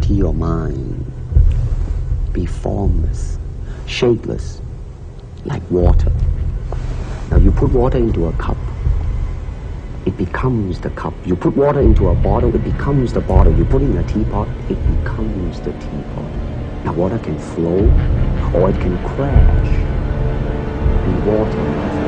empty your mind. Be formless, shapeless, like water. Now you put water into a cup, it becomes the cup. You put water into a bottle, it becomes the bottle. You put it in a teapot, it becomes the teapot. Now water can flow, or it can crash. Be water.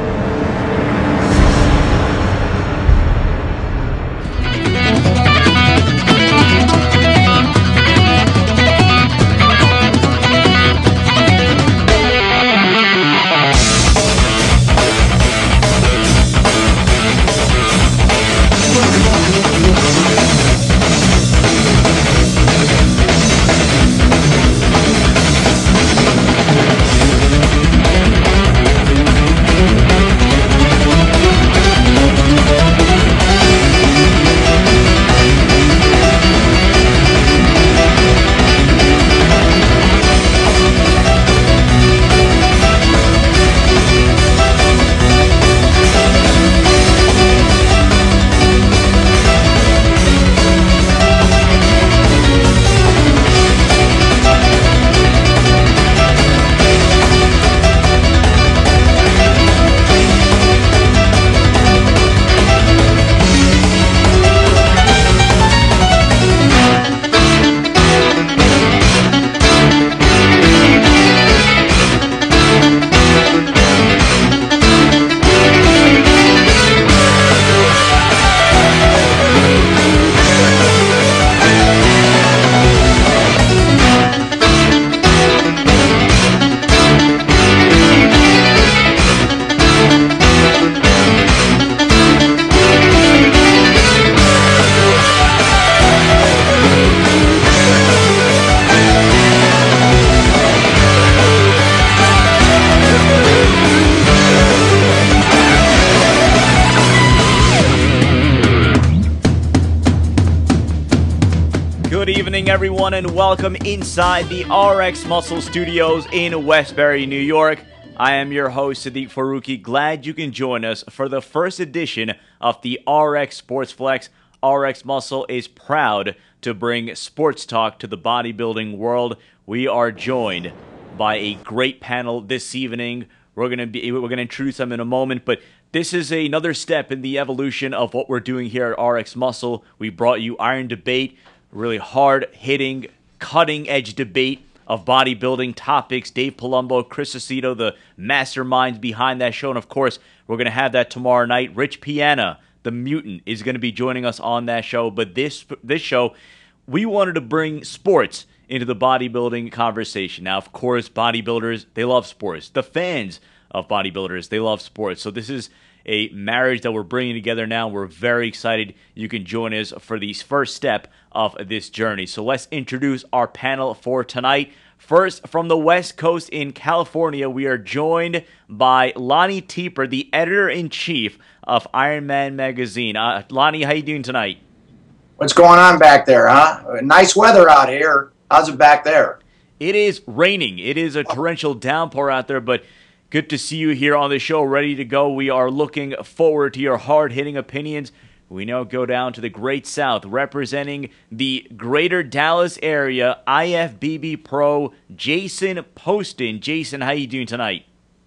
Everyone, and welcome inside the RxMuscle studios in Westbury, New York. I am your host, Siddique Farooqi. Glad you can join us for the first edition of the RX SportsFlex. RxMuscle is proud to bring sports talk to the bodybuilding world. We are joined by a great panel this evening. We're going to introduce them in a moment, but this is another step in the evolution of what we're doing here at RxMuscle. We brought you Iron Debate, really hard-hitting, cutting-edge debate of bodybuilding topics. Dave Palumbo, Chris Aceto, the masterminds behind that show. And, of course, we're going to have that tomorrow night. Rich Piana, the mutant, is going to be joining us on that show. But this show, we wanted to bring sports into the bodybuilding conversation. Now, of course, bodybuilders, they love sports. The fans of bodybuilders, they love sports. So this is a marriage that we're bringing together now. We're very excited you can join us for the first step of this journey. So let's introduce our panel for tonight. First, from the West Coast in California, we are joined by Lonnie Teper, the editor-in-chief of Iron Man magazine. Lonnie, how you doing tonight? What's going on back there, huh? Nice weather out here. How's it back there? It is raining. It is a torrential downpour out there, but good to see you here on the show, ready to go. We are looking forward to your hard-hitting opinions. We now go down to the Great South, representing the greater Dallas area, IFBB Pro, Jason Poston. Jason, how you doing tonight?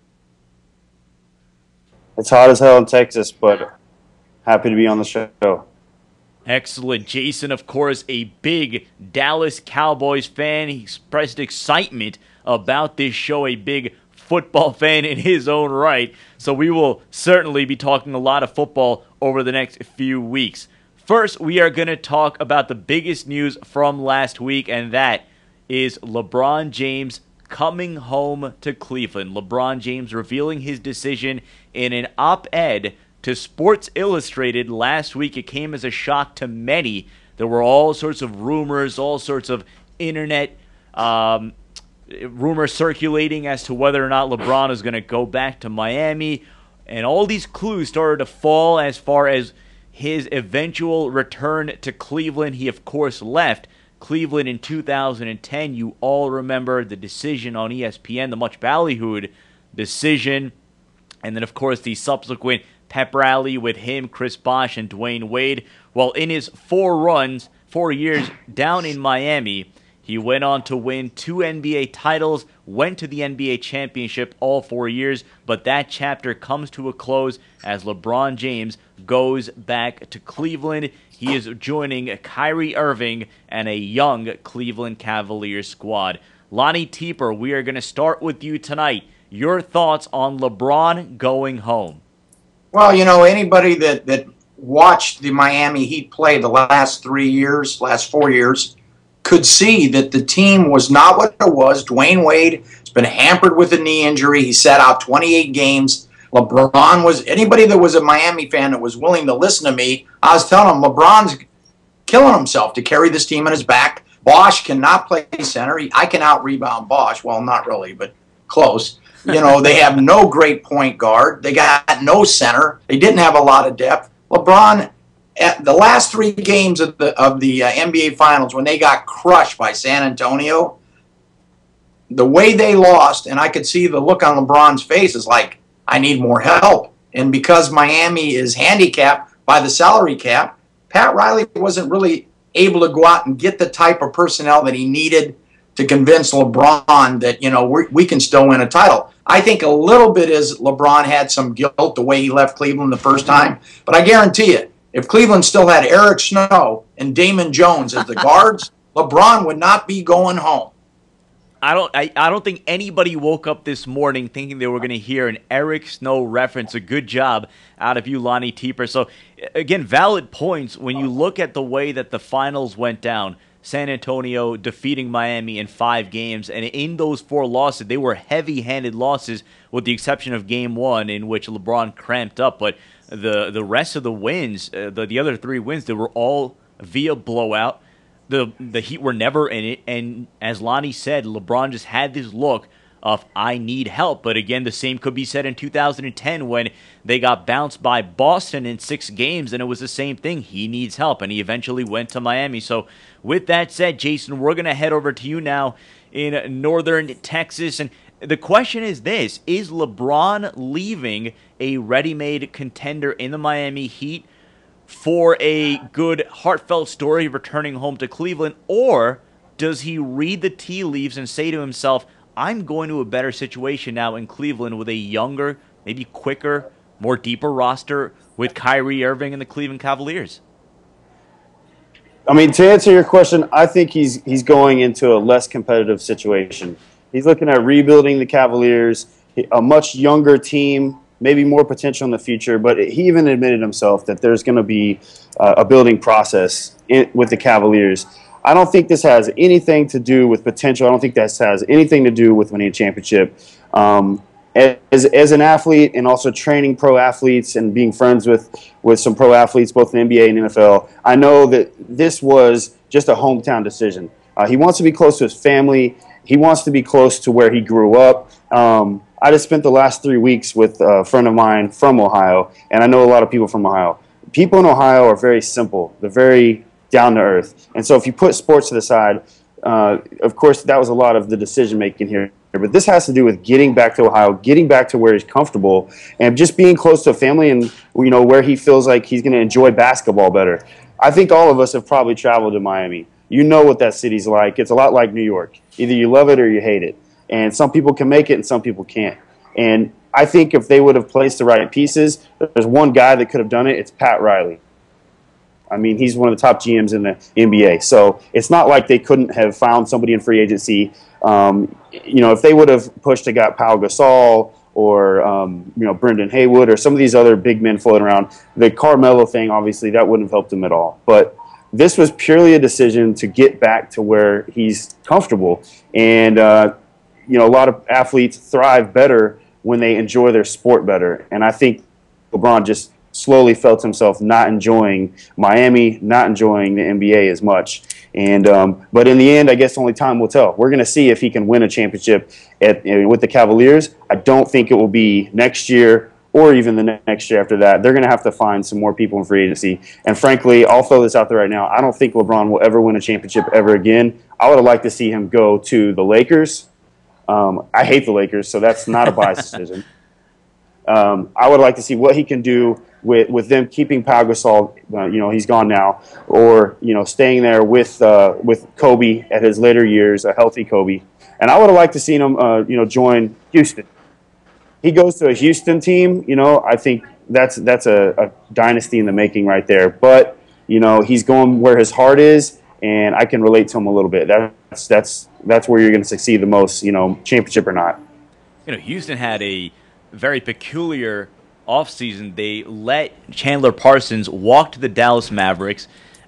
It's hot as hell in Texas, but happy to be on the show. Excellent. Jason, of course, a big Dallas Cowboys fan. He expressed excitement about this show, a big football fan in his own right. So we will certainly be talking a lot of football over the next few weeks. First, we are going to talk about the biggest news from last week, and that is LeBron James coming home to Cleveland. LeBron James revealing his decision in an op-ed to Sports Illustrated last week. It came as a shock to many. There were all sorts of rumors, all sorts of internet rumors circulating as to whether or not LeBron is going to go back to Miami. And all these clues started to fall as far as his eventual return to Cleveland. He, of course, left Cleveland in 2010. You all remember the decision on ESPN, the much ballyhooed decision. And then, of course, the subsequent pep rally with him, Chris Bosh, and Dwayne Wade. Well, in his 4 4 years down in Miami. He went on to win 2 NBA titles, went to the NBA championship all 4 years, but that chapter comes to a close as LeBron James goes back to Cleveland. He is joining Kyrie Irving and a young Cleveland Cavaliers squad. Lonnie Teper, we are going to start with you tonight. Your thoughts on LeBron going home? Well, you know, anybody that watched the Miami Heat play the last 4 years, could see that the team was not what it was. Dwayne Wade has been hampered with a knee injury. He sat out 28 games. LeBron was, anybody that was a Miami fan that was willing to listen to me, I was telling them LeBron's killing himself to carry this team on his back. Bosh cannot play center. I can out-rebound Bosh. Well, not really, but close. You know, they have no great point guard. They got no center. They didn't have a lot of depth. LeBron, at the last 3 games of the NBA Finals, when they got crushed by San Antonio, the way they lost, and I could see the look on LeBron's face is like, I need more help. And because Miami is handicapped by the salary cap, Pat Riley wasn't really able to go out and get the type of personnel that he needed to convince LeBron that, you know, we can still win a title. I think a little bit is LeBron had some guilt the way he left Cleveland the first time, but I guarantee you, if Cleveland still had Eric Snow and Damon Jones as the guards, LeBron would not be going home. I don't think anybody woke up this morning thinking they were going to hear an Eric Snow reference. A good job out of you, Lonnie Teper. So, again, valid points when you look at the way that the finals went down. San Antonio defeating Miami in 5 games, and in those 4 losses, they were heavy-handed losses with the exception of Game 1 in which LeBron cramped up. But the rest of the wins, the other 3 wins, they were all via blowout. The Heat were never in it, and as Lonnie said, LeBron just had this look of, I need help. But again, the same could be said in 2010 when they got bounced by Boston in 6 games, and it was the same thing. He needs help, and he eventually went to Miami. So with that said, Jason, we're going to head over to you now in northern Texas, and the question is this: is LeBron leaving a ready-made contender in the Miami Heat for a good, heartfelt story returning home to Cleveland, or does he read the tea leaves and say to himself, I'm going to a better situation now in Cleveland with a younger, maybe quicker, more deeper roster with Kyrie Irving and the Cleveland Cavaliers? I mean, to answer your question, I think he's going into a less competitive situation. He's looking at rebuilding the Cavaliers, a much younger team, maybe more potential in the future, but he even admitted himself that there's going to be a building process with the Cavaliers. I don't think this has anything to do with potential. I don't think this has anything to do with winning a championship. As an athlete and also training pro athletes and being friends with some pro athletes, both in the NBA and NFL, I know that this was just a hometown decision. He wants to be close to his family. He wants to be close to where he grew up. I just spent the last 3 weeks with a friend of mine from Ohio, and I know a lot of people from Ohio. People in Ohio are very simple. They're very down to earth. And so if you put sports to the side, of course, that was a lot of the decision-making here. But this has to do with getting back to Ohio, getting back to where he's comfortable, and just being close to a family and, you know, where he feels like he's going to enjoy basketball better. I think all of us have probably traveled to Miami. You know what that city's like. It's a lot like New York. Either you love it or you hate it. And some people can make it and some people can't. And I think if they would have placed the right pieces, there's one guy that could have done it. It's Pat Riley. I mean, he's one of the top GMs in the NBA. So it's not like they couldn't have found somebody in free agency. You know, if they would have pushed and got Pau Gasol or, you know, Brendan Haywood or some of these other big men floating around, the Carmelo thing, obviously, that wouldn't have helped him at all. But this was purely a decision to get back to where he's comfortable. And, you know, a lot of athletes thrive better when they enjoy their sport better. And I think LeBron just slowly felt himself not enjoying Miami, not enjoying the NBA as much. And but in the end, I guess only time will tell. We're going to see if he can win a championship with the Cavaliers. I don't think it will be next year or even the next year after that. They're going to have to find some more people in free agency. And frankly, I'll throw this out there right now. I don't think LeBron will ever win a championship ever again. I would have liked to see him go to the Lakers. I hate the Lakers, so that's not a biased decision. I would like to see what he can do with them keeping Pau Gasol, he's gone now, or staying there with Kobe at his later years, a healthy Kobe. And I would have liked to see him, join Houston. He goes to a Houston team, I think that's a dynasty in the making right there. But he's going where his heart is, and I can relate to him a little bit. That's where you're going to succeed the most, championship or not. Houston had a very peculiar offseason. They let Chandler Parsons walk to the Dallas Mavericks,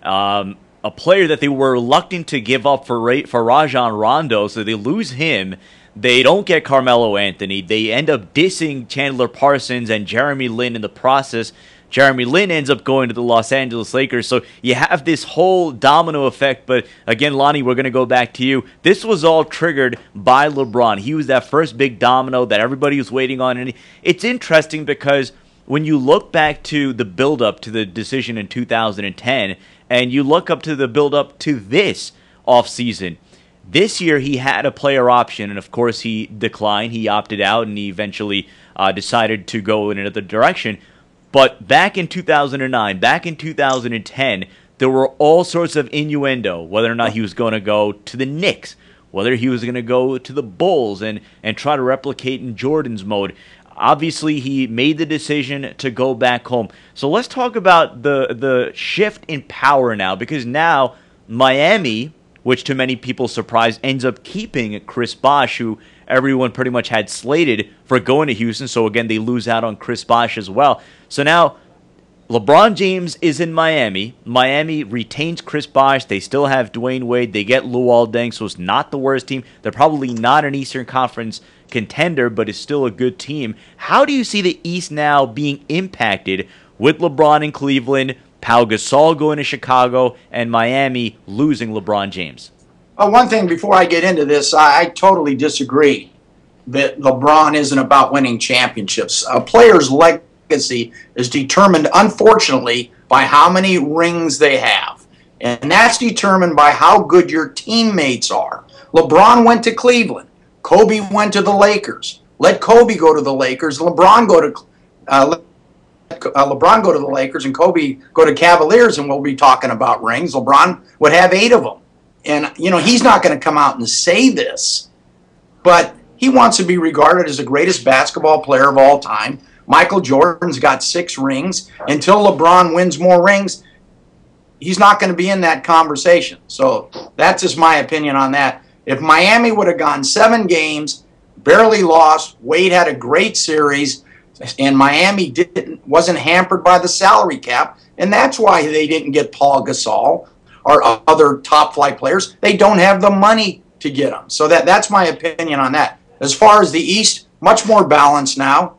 a player that they were reluctant to give up for Rajon Rondo, so they lose him. They don't get Carmelo Anthony. They end up dissing Chandler Parsons and Jeremy Lin in the process. Jeremy Lin ends up going to the Los Angeles Lakers. So you have this whole domino effect. But again, Lonnie, we're going to go back to you. This was all triggered by LeBron. He was that first big domino that everybody was waiting on. And it's interesting because when you look back to the build-up to the decision in 2010 and you look up to the build-up to this offseason, this year he had a player option, and of course he declined. He opted out, and he eventually decided to go in another direction. But back in 2009, back in 2010, there were all sorts of innuendo, whether or not he was going to go to the Knicks, whether he was going to go to the Bulls and try to replicate in Jordan's mode. Obviously, he made the decision to go back home. So let's talk about the shift in power now, because now Miami, which to many people's surprise ends up keeping Chris Bosh, who everyone pretty much had slated for going to Houston. So again, they lose out on Chris Bosh as well. So now LeBron James is in Miami. Miami retains Chris Bosh. They still have Dwayne Wade. They get Luol Deng, so it's not the worst team. They're probably not an Eastern Conference contender, but it's still a good team. How do you see the East now being impacted with LeBron in Cleveland, Pau Gasol going to Chicago, and Miami losing LeBron James? One thing before I get into this, I totally disagree that LeBron isn't about winning championships. A player's legacy is determined, unfortunately, by how many rings they have. And that's determined by how good your teammates are. LeBron went to Cleveland. Kobe went to the Lakers. Let Kobe go to the Lakers. LeBron go to the Lakers and Kobe go to Cavaliers, and we'll be talking about rings. LeBron would have 8 of them. And, he's not going to come out and say this, but he wants to be regarded as the greatest basketball player of all time. Michael Jordan's got 6 rings. Until LeBron wins more rings, he's not going to be in that conversation. So that's just my opinion on that. If Miami would have gone 7 games, barely lost, Wade had a great series, and Miami wasn't hampered by the salary cap, and that's why they didn't get Paul Gasol or other top-flight players. They don't have the money to get them. So that's my opinion on that. As far as the East, much more balanced now.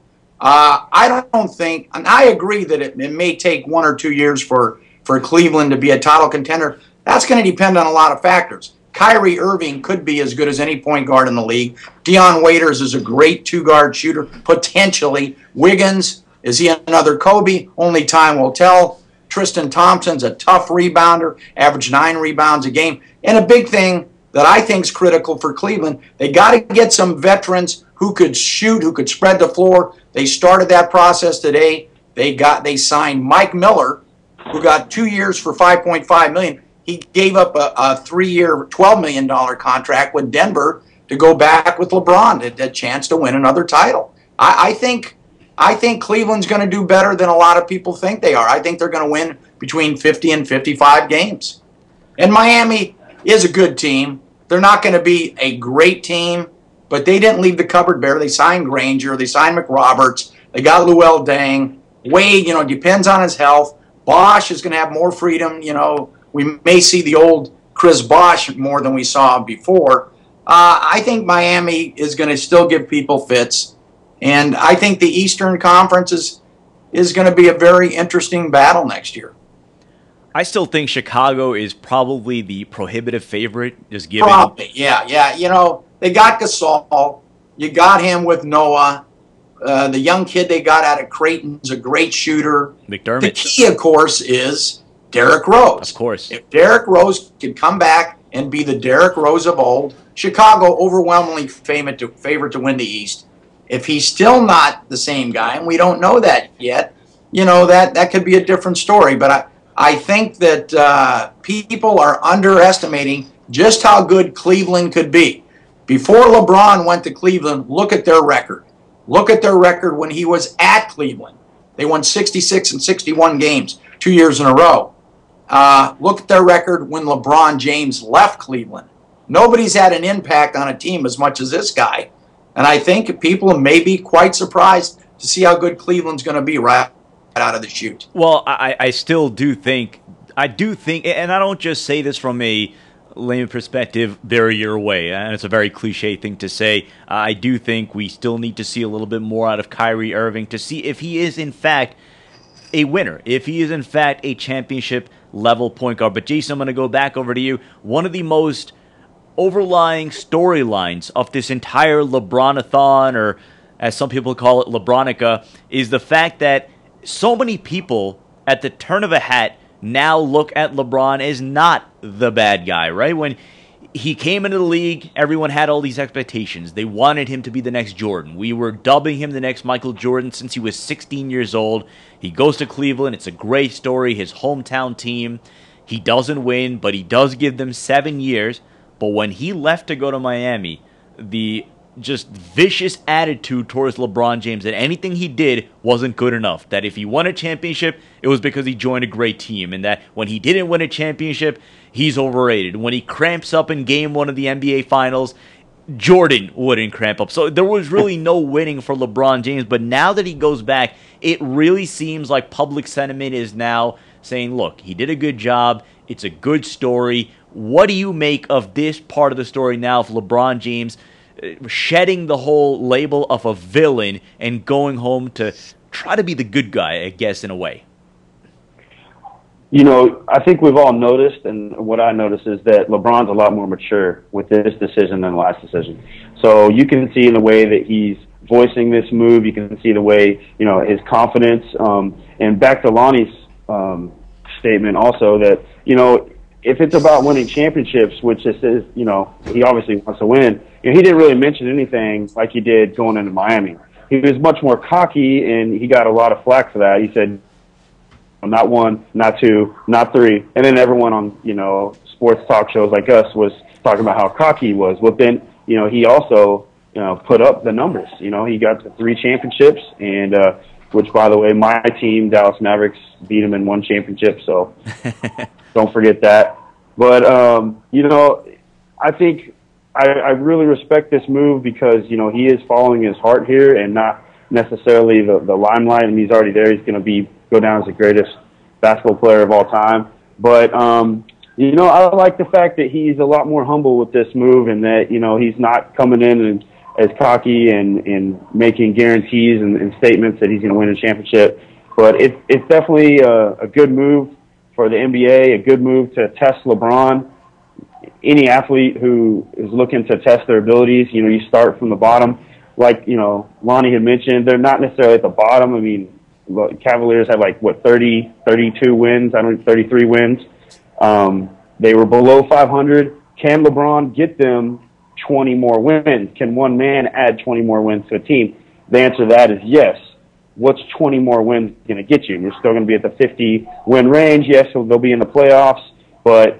I don't think, and I agree that it may take 1 or 2 years for Cleveland to be a title contender. That's going to depend on a lot of factors. Kyrie Irving could be as good as any point guard in the league. Deion Waiters is a great 2-guard shooter, potentially. Wiggins, is he another Kobe? Only time will tell. Tristan Thompson's a tough rebounder, averaged 9 rebounds a game. And a big thing that I think is critical for Cleveland, they got to get some veterans who could shoot, who could spread the floor. They started that process today. They signed Mike Miller, who got 2 years for $5.5 million. He gave up a 3-year, $12 million contract with Denver to go back with LeBron, a chance to win another title. I think Cleveland's going to do better than a lot of people think they are. I think they're going to win between 50 and 55 games. And Miami is a good team. They're not going to be a great team, but they didn't leave the cupboard bare. They signed Granger. They signed McRoberts. They got Luol Deng. Wade, depends on his health. Bosh is going to have more freedom. We may see the old Chris Bosh more than we saw before. I think Miami is going to still give people fits. And I think the Eastern Conference is going to be a very interesting battle next year. I still think Chicago is probably the prohibitive favorite, just given. Probably, yeah. They got Gasol. You got him with Noah. The young kid they got out of Creighton is a great shooter. McDermott. The key, of course, is Derrick Rose. Of course. If Derrick Rose could come back and be the Derrick Rose of old, Chicago overwhelmingly favored to win the East. If he's still not the same guy, and we don't know that yet, that could be a different story. But I think that people are underestimating just how good Cleveland could be. Before LeBron went to Cleveland, look at their record. Look at their record when he was at Cleveland. They won 66 and 61 games 2 years in a row. Look at their record when LeBron James left Cleveland. Nobody's had an impact on a team as much as this guy. And I think people may be quite surprised to see how good Cleveland's going to be right out of the chute. Well, I still do think, and I don't just say this from a layman perspective, bury your way, and it's a very cliche thing to say. I do think we still need to see a little bit more out of Kyrie Irving to see if he is in fact a winner, if he is in fact a championship level point guard. But Jason, I'm going to go back over to you. One of the most overlying storylines of this entire LeBron-a-thon, or as some people call it, LeBronica, is the fact that so many people at the turn of a hat now look at LeBron as not the bad guy, right? When he came into the league, everyone had all these expectations. They wanted him to be the next Jordan. We were dubbing him the next Michael Jordan since he was 16 years old. He goes to Cleveland. It's a great story. His hometown team. He doesn't win, but he does give them 7 years. But when he left to go to Miami, the just vicious attitude towards LeBron James that anything he did wasn't good enough. That if he won a championship, it was because he joined a great team. And that when he didn't win a championship, he's overrated. When he cramps up in game 1 of the NBA Finals, Jordan wouldn't cramp up. So there was really no winning for LeBron James. But now that he goes back, it really seems like public sentiment is now saying, look, he did a good job. It's a good story. What do you make of this part of the story now of LeBron James shedding the whole label of a villain and going home to try to be the good guy, I guess, in a way? I think we've all noticed, and what I noticed is that LeBron's a lot more mature with this decision than the last decision. So you can see in the way that he's voicing this move, you can see the way, his confidence. And back to Lonnie's statement also that, if it's about winning championships, which this is, he obviously wants to win, he didn't really mention anything like he did going into Miami. He was much more cocky, and he got a lot of flack for that. He said, not 1, not 2, not 3. And then everyone on, sports talk shows like us was talking about how cocky he was. Well, then, he also, put up the numbers. He got to 3 championships, and which, by the way, my team, Dallas Mavericks, beat him in 1 championship, so don't forget that. But, I think I really respect this move because, he is following his heart here and not necessarily the limelight. And he's already there. He's going to go down as the greatest basketball player of all time. But, I like the fact that he's a lot more humble with this move and that, he's not coming in and as cocky and making guarantees and statements that he's going to win a championship. But it's definitely a good move for the NBA, a good move to test LeBron. Any athlete who is looking to test their abilities, you start from the bottom. Like, Lonnie had mentioned, they're not necessarily at the bottom. I mean, the Cavaliers had 30, 32 wins, 33 wins. They were below 500. Can LeBron get them 20 more wins? Can one man add 20 more wins to a team? The answer to that is yes. What's 20 more wins going to get you? You're still going to be at the 50-win range. Yes, they'll be in the playoffs, but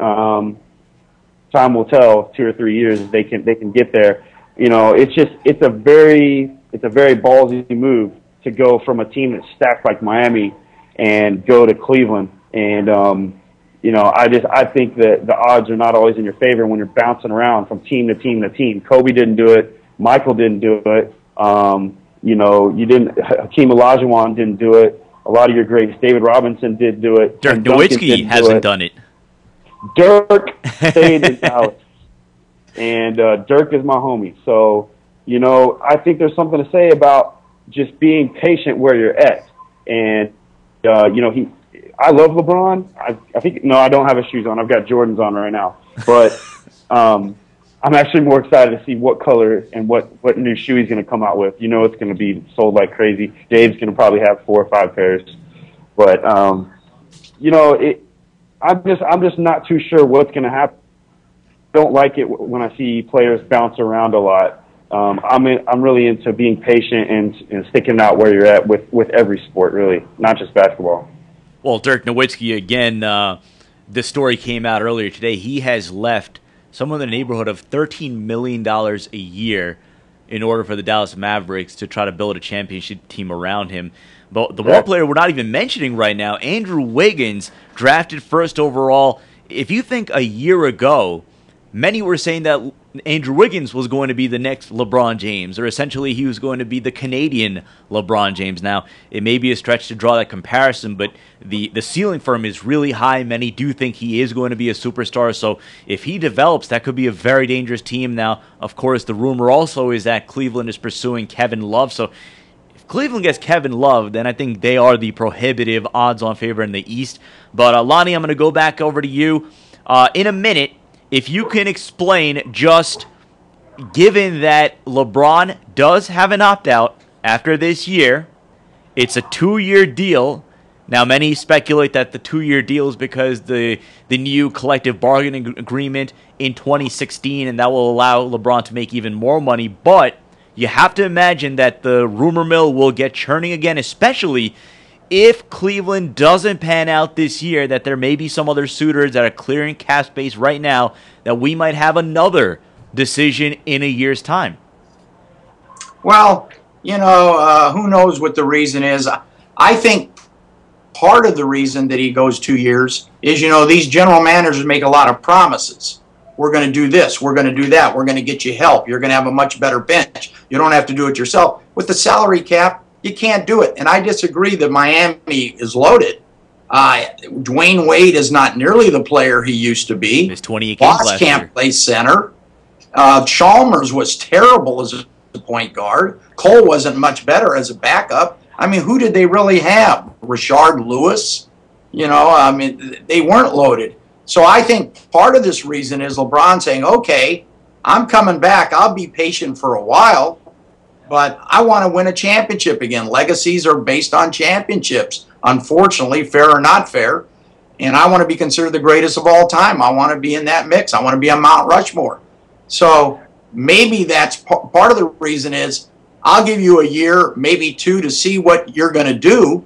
time will tell. 2 or 3 years they can get there. It's a very ballsy move to go from a team that's stacked like Miami and go to Cleveland. And I think that the odds are not always in your favor when you're bouncing around from team to team to team. Kobe didn't do it. Michael didn't do it. You didn't. Hakeem Olajuwon didn't do it. A lot of your greats, David Robinson did do it. Dirk Nowitzki hasn't done it. Dirk stayed in Dallas, and Dirk is my homie. So, I think there's something to say about just being patient where you're at. And I love LeBron. I think I don't have his shoes on. I've got Jordans on right now, but I'm actually more excited to see what color and what new shoe he's going to come out with. It's going to be sold like crazy. Dave's going to probably have 4 or 5 pairs, but I'm just not too sure what's going to happen. I don't like it when I see players bounce around a lot. I'm really into being patient and sticking out where you're at with every sport, really, not just basketball. Well, Dirk Nowitzki, again, the story came out earlier today. He has left somewhere in the neighborhood of $13 million a year in order for the Dallas Mavericks to try to build a championship team around him. But the one player we're not even mentioning right now, Andrew Wiggins, drafted first overall. If you think a year ago, many were saying that Andrew Wiggins was going to be the next LeBron James, or essentially he was going to be the Canadian LeBron James. Now, it may be a stretch to draw that comparison, but the ceiling for him is really high. Many do think he is going to be a superstar, so if he develops, that could be a very dangerous team. Now, of course, the rumor also is that Cleveland is pursuing Kevin Love, so if Cleveland gets Kevin Love, then I think they are the prohibitive odds-on favorite in the East. But, Lonnie, I'm going to go back over to you in a minute. If you can explain, just given that LeBron does have an opt-out after this year, it's a 2-year deal. Now, many speculate that the 2-year deal is because the new collective bargaining agreement in 2016, and that will allow LeBron to make even more money. But you have to imagine that the rumor mill will get churning again, especially if Cleveland doesn't pan out this year, that there may be some other suitors that are clearing cap space right now, that we might have another decision in a year's time. Well, who knows what the reason is. I think part of the reason that he goes 2 years is, these general managers make a lot of promises. We're going to do this. We're going to do that. We're going to get you help. You're going to have a much better bench. You don't have to do it yourself. With the salary cap, you can't do it. And I disagree that Miami is loaded. Dwayne Wade is not nearly the player he used to be. His 28 games Boss last can't year. play center. Chalmers was terrible as a point guard. Cole wasn't much better as a backup. I mean, who did they really have? Rashard Lewis? They weren't loaded. So I think part of this reason is LeBron saying, okay, I'm coming back. I'll be patient for a while, but I want to win a championship again. Legacies are based on championships, unfortunately, fair or not fair. And I want to be considered the greatest of all time. I want to be in that mix. I want to be on Mount Rushmore. So maybe that's part of the reason is I'll give you a year, maybe 2, to see what you're going to do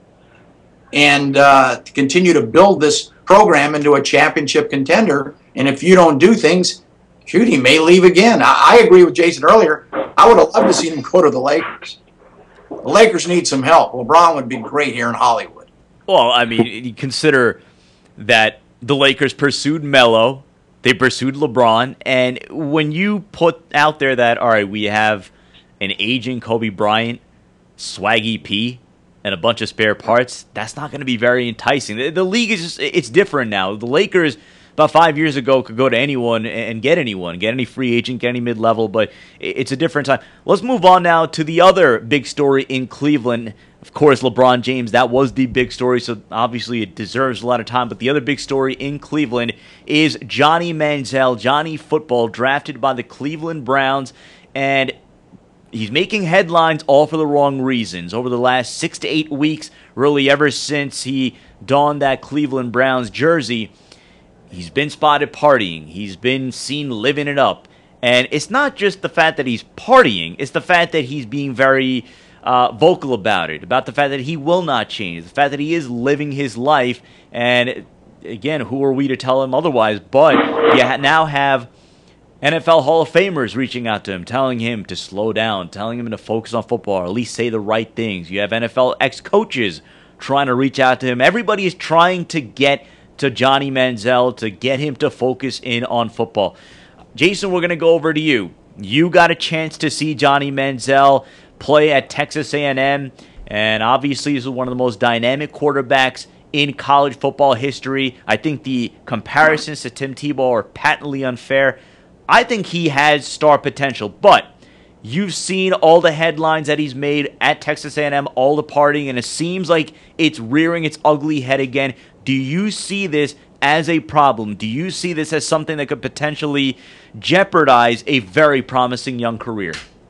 and to continue to build this program into a championship contender. And if you don't do things, shoot, he may leave again. I agree with Jason earlier. I would have loved to see him go to the Lakers. The Lakers need some help. LeBron would be great here in Hollywood. Well, I mean, you consider that the Lakers pursued Melo, they pursued LeBron, and when you put out there that, all right, we have an aging Kobe Bryant, Swaggy P, and a bunch of spare parts, that's not going to be very enticing. The league is just, it's different now. The Lakers, about 5 years ago, could go to anyone and get anyone, get any free agent, get any mid-level, but it's a different time. Let's move on now to the other big story in Cleveland. Of course, LeBron James, that was the big story, so obviously it deserves a lot of time. But the other big story in Cleveland is Johnny Manziel, Johnny Football, drafted by the Cleveland Browns, and he's making headlines all for the wrong reasons. Over the last 6 to 8 weeks, really ever since he donned that Cleveland Browns jersey, he's been spotted partying. He's been seen living it up. And it's not just the fact that he's partying. It's the fact that he's being very vocal about it, about the fact that he will not change, the fact that he is living his life. And again, who are we to tell him otherwise? But you now have NFL Hall of Famers reaching out to him, telling him to slow down, telling him to focus on football, or at least say the right things. You have NFL ex-coaches trying to reach out to him. Everybody is trying to get to Johnny Manziel, to get him to focus in on football. Jason, we're going to go over to you. You got a chance to see Johnny Manziel play at Texas A&M, and obviously he's one of the most dynamic quarterbacks in college football history. I think the comparisons to Tim Tebow are patently unfair. I think he has star potential, but you've seen all the headlines that he's made at Texas A&M, all the partying, and it seems like it's rearing its ugly head again. Do you see this as a problem? Do you see this as something that could potentially jeopardize a very promising young career?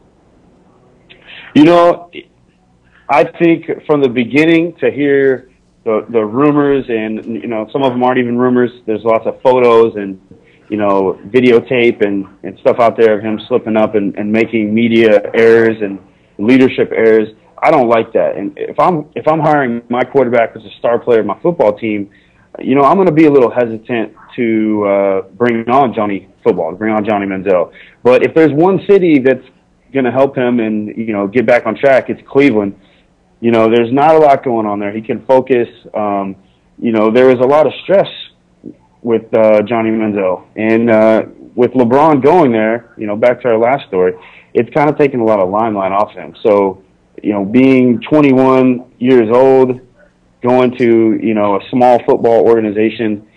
I think from the beginning to hear the rumors, and some of them aren't even rumors. There's lots of photos and videotape and stuff out there of him slipping up and making media errors and leadership errors. I don't like that. And if I'm hiring my quarterback as a star player of my football team, I'm going to be a little hesitant to bring on Johnny Manziel. But if there's one city that's going to help him and get back on track, it's Cleveland. There's not a lot going on there. He can focus. There was a lot of stress with Johnny Manziel, and with LeBron going there, back to our last story, it's kind of taken a lot of limelight off him. So, being 21 years old, going to a small football organization,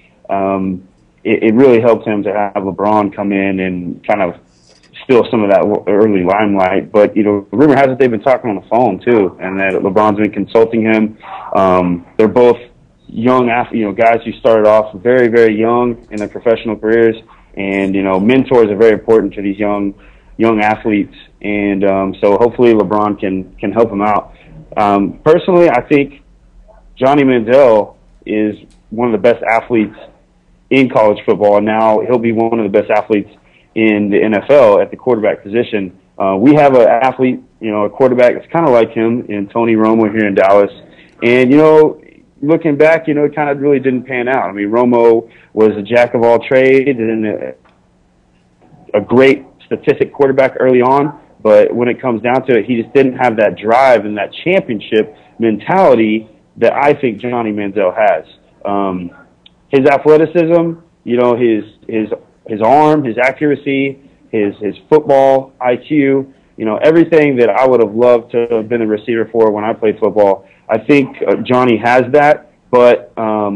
it really helped him to have LeBron come in and kind of steal some of that early limelight. But rumor has it they've been talking on the phone too, and that LeBron's been consulting him. They're both young guys who started off very, very young in their professional careers, and mentors are very important to these young athletes, and so hopefully LeBron can help him out. Personally, I think Johnny Manziel is one of the best athletes in college football, and now he'll be one of the best athletes in the NFL at the quarterback position. We have an athlete, a quarterback that's kind of like him in Tony Romo here in Dallas, and looking back, it kind of really didn't pan out. I mean, Romo was a jack of all trades and a great statistic quarterback early on, but when it comes down to it, he just didn't have that drive and that championship mentality that I think Johnny Manziel has. His athleticism, his arm, his accuracy, his football IQ, everything that I would have loved to have been a receiver for when I played football. I think Johnny has that, but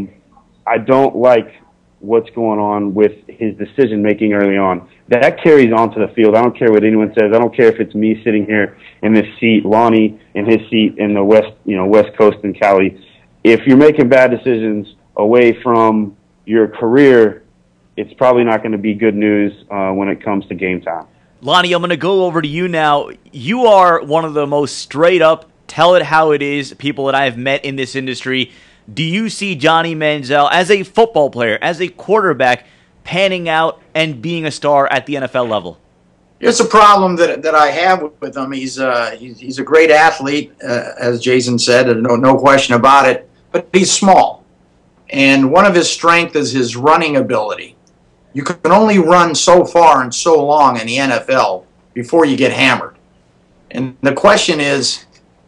I don't like what's going on with his decision-making early on. That carries onto the field. I don't care what anyone says. I don't care if it's me sitting here in this seat, Lonnie in his seat in the West Coast in Cali. If you're making bad decisions away from your career, it's probably not going to be good news when it comes to game time. Lonnie, I'm going to go over to you now. You are one of the most straight-up, tell it how it is people that I have met in this industry. Do you see Johnny Manziel as a football player, as a quarterback, panning out and being a star at the NFL level? It's a problem that I have with him. He's a great athlete, as Jason said, and no question about it, but he's small. And one of his strengths is his running ability. You can only run so far and so long in the NFL before you get hammered. And the question is,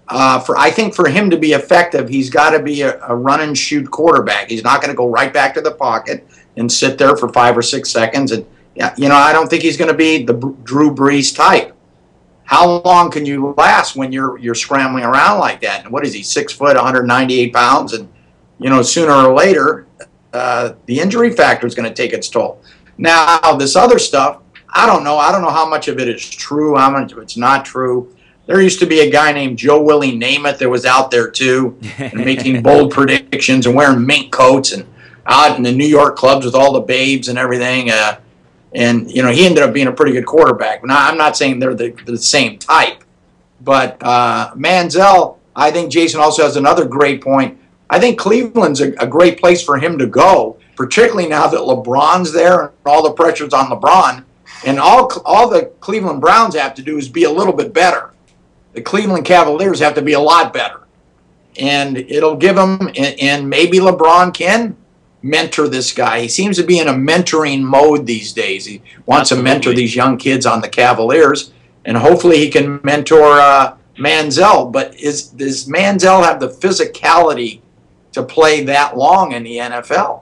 I think for him to be effective, he's got to be a run-and-shoot quarterback. He's not going to go right back to the pocket and sit there for 5 or 6 seconds. And I don't think he's going to be the Drew Brees type. How long can you last when you're scrambling around like that? And what is he, 6 foot, 198 pounds? And sooner or later, the injury factor is going to take its toll. Now, this other stuff, I don't know. I don't know how much of it is true, how much of it's not true. There used to be a guy named Joe Willie Namath that was out there, too, and making bold predictions and wearing mink coats and out in the New York clubs with all the babes and everything. And he ended up being a pretty good quarterback. Now, I'm not saying they're the same type. But Manziel, I think Jason also has another great point. I think Cleveland's a great place for him to go, particularly now that LeBron's there and all the pressure's on LeBron. And all the Cleveland Browns have to do is be a little bit better. The Cleveland Cavaliers have to be a lot better. And it'll give them, and maybe LeBron can mentor this guy. He seems to be in a mentoring mode these days. He wants to mentor these young kids on the Cavaliers, and hopefully he can mentor Manziel. But does Manziel have the physicality to play that long in the NFL?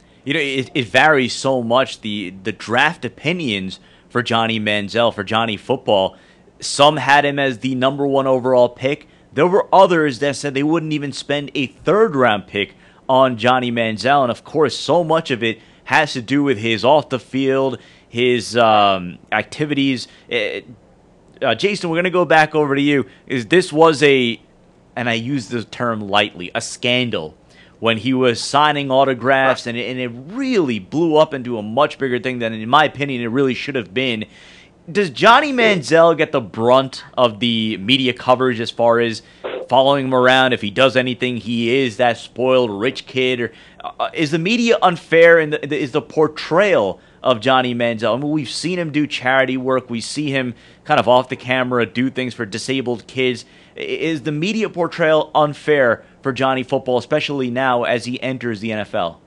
It varies so much, the draft opinions for Johnny Manziel, for Johnny Football. Some had him as the #1 overall pick. There were others that said they wouldn't even spend a third-round pick on Johnny Manziel. And, of course, so much of it has to do with his off-the-field, his activities. Jason, we're going to go back over to you. This was and I use the term lightly, a scandal when he was signing autographs, and it really blew up into a much bigger thing than, in my opinion, it really should have been. Does Johnny Manziel get the brunt of the media coverage as far as following him around. If he does anything, he is that spoiled rich kid. Or is the media unfair in is the portrayal of Johnny Manziel? I mean, we've seen him do charity work. We see him kind of off the camera do things for disabled kids. Is the media portrayal unfair for Johnny Football, especially now as he enters the NFL?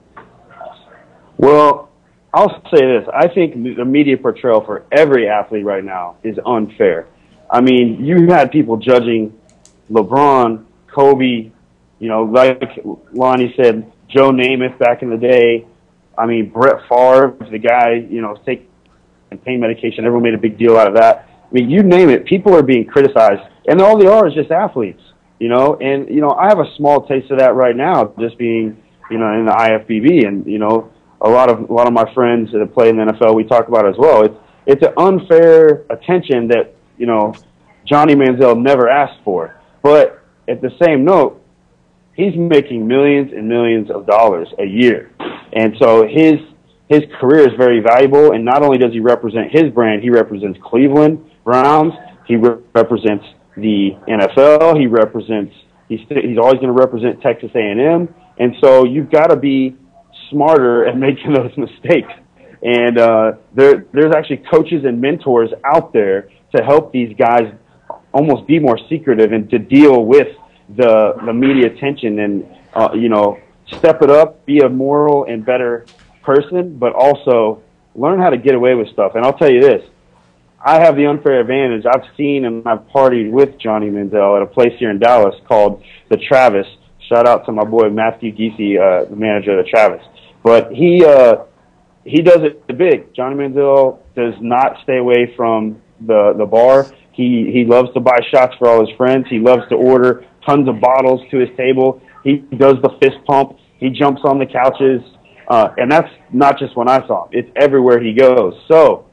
Well, I'll say this. I think the media portrayal for every athlete right now is unfair. I mean, you had people judging LeBron, Kobe, like Lonnie said, Joe Namath back in the day. I mean, Brett Favre, the guy, taking pain medication. Everyone made a big deal out of that. I mean, you name it, people are being criticized. And all they are is just athletes, And, I have a small taste of that right now, just being, in the IFBB. And, a lot of my friends that play in the NFL, we talk about it as well. It's an unfair attention that, Johnny Manziel never asked for. But at the same note, he's making millions and millions of dollars a year. And so his career is very valuable. And not only does he represent his brand, he represents Cleveland Browns. He represents the NFL. He's always going to represent Texas A&M. And so you've got to be smarter at making those mistakes. And there's actually coaches and mentors out there to help these guys almost be more secretive and to deal with the media attention and, step it up, be a moral and better person, but also learn how to get away with stuff. And I'll tell you this, I have the unfair advantage. I've seen and I've partied with Johnny Manziel at a place here in Dallas called the Travis. Shout out to my boy Matthew Giese, the manager of the Travis. But he does it big. Johnny Manziel does not stay away from the bar. He loves to buy shots for all his friends. He loves to order tons of bottles to his table. He does the fist pump. He jumps on the couches. And that's not just when I saw him. It's everywhere he goes. So,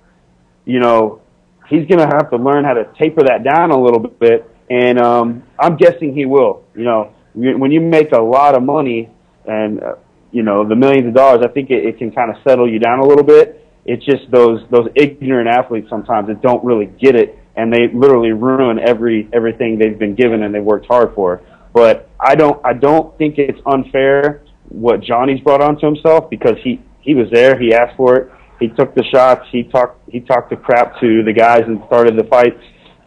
he's going to have to learn how to taper that down a little bit. And I'm guessing he will. When you make a lot of money and, the millions of dollars, I think it can kind of settle you down a little bit. It's just those ignorant athletes sometimes that don't really get it, and they literally ruin everything they've been given and they've worked hard for. But I don't think it's unfair what Johnny's brought onto himself, because he was there, he asked for it, he took the shots, he talked the crap to the guys and started the fights,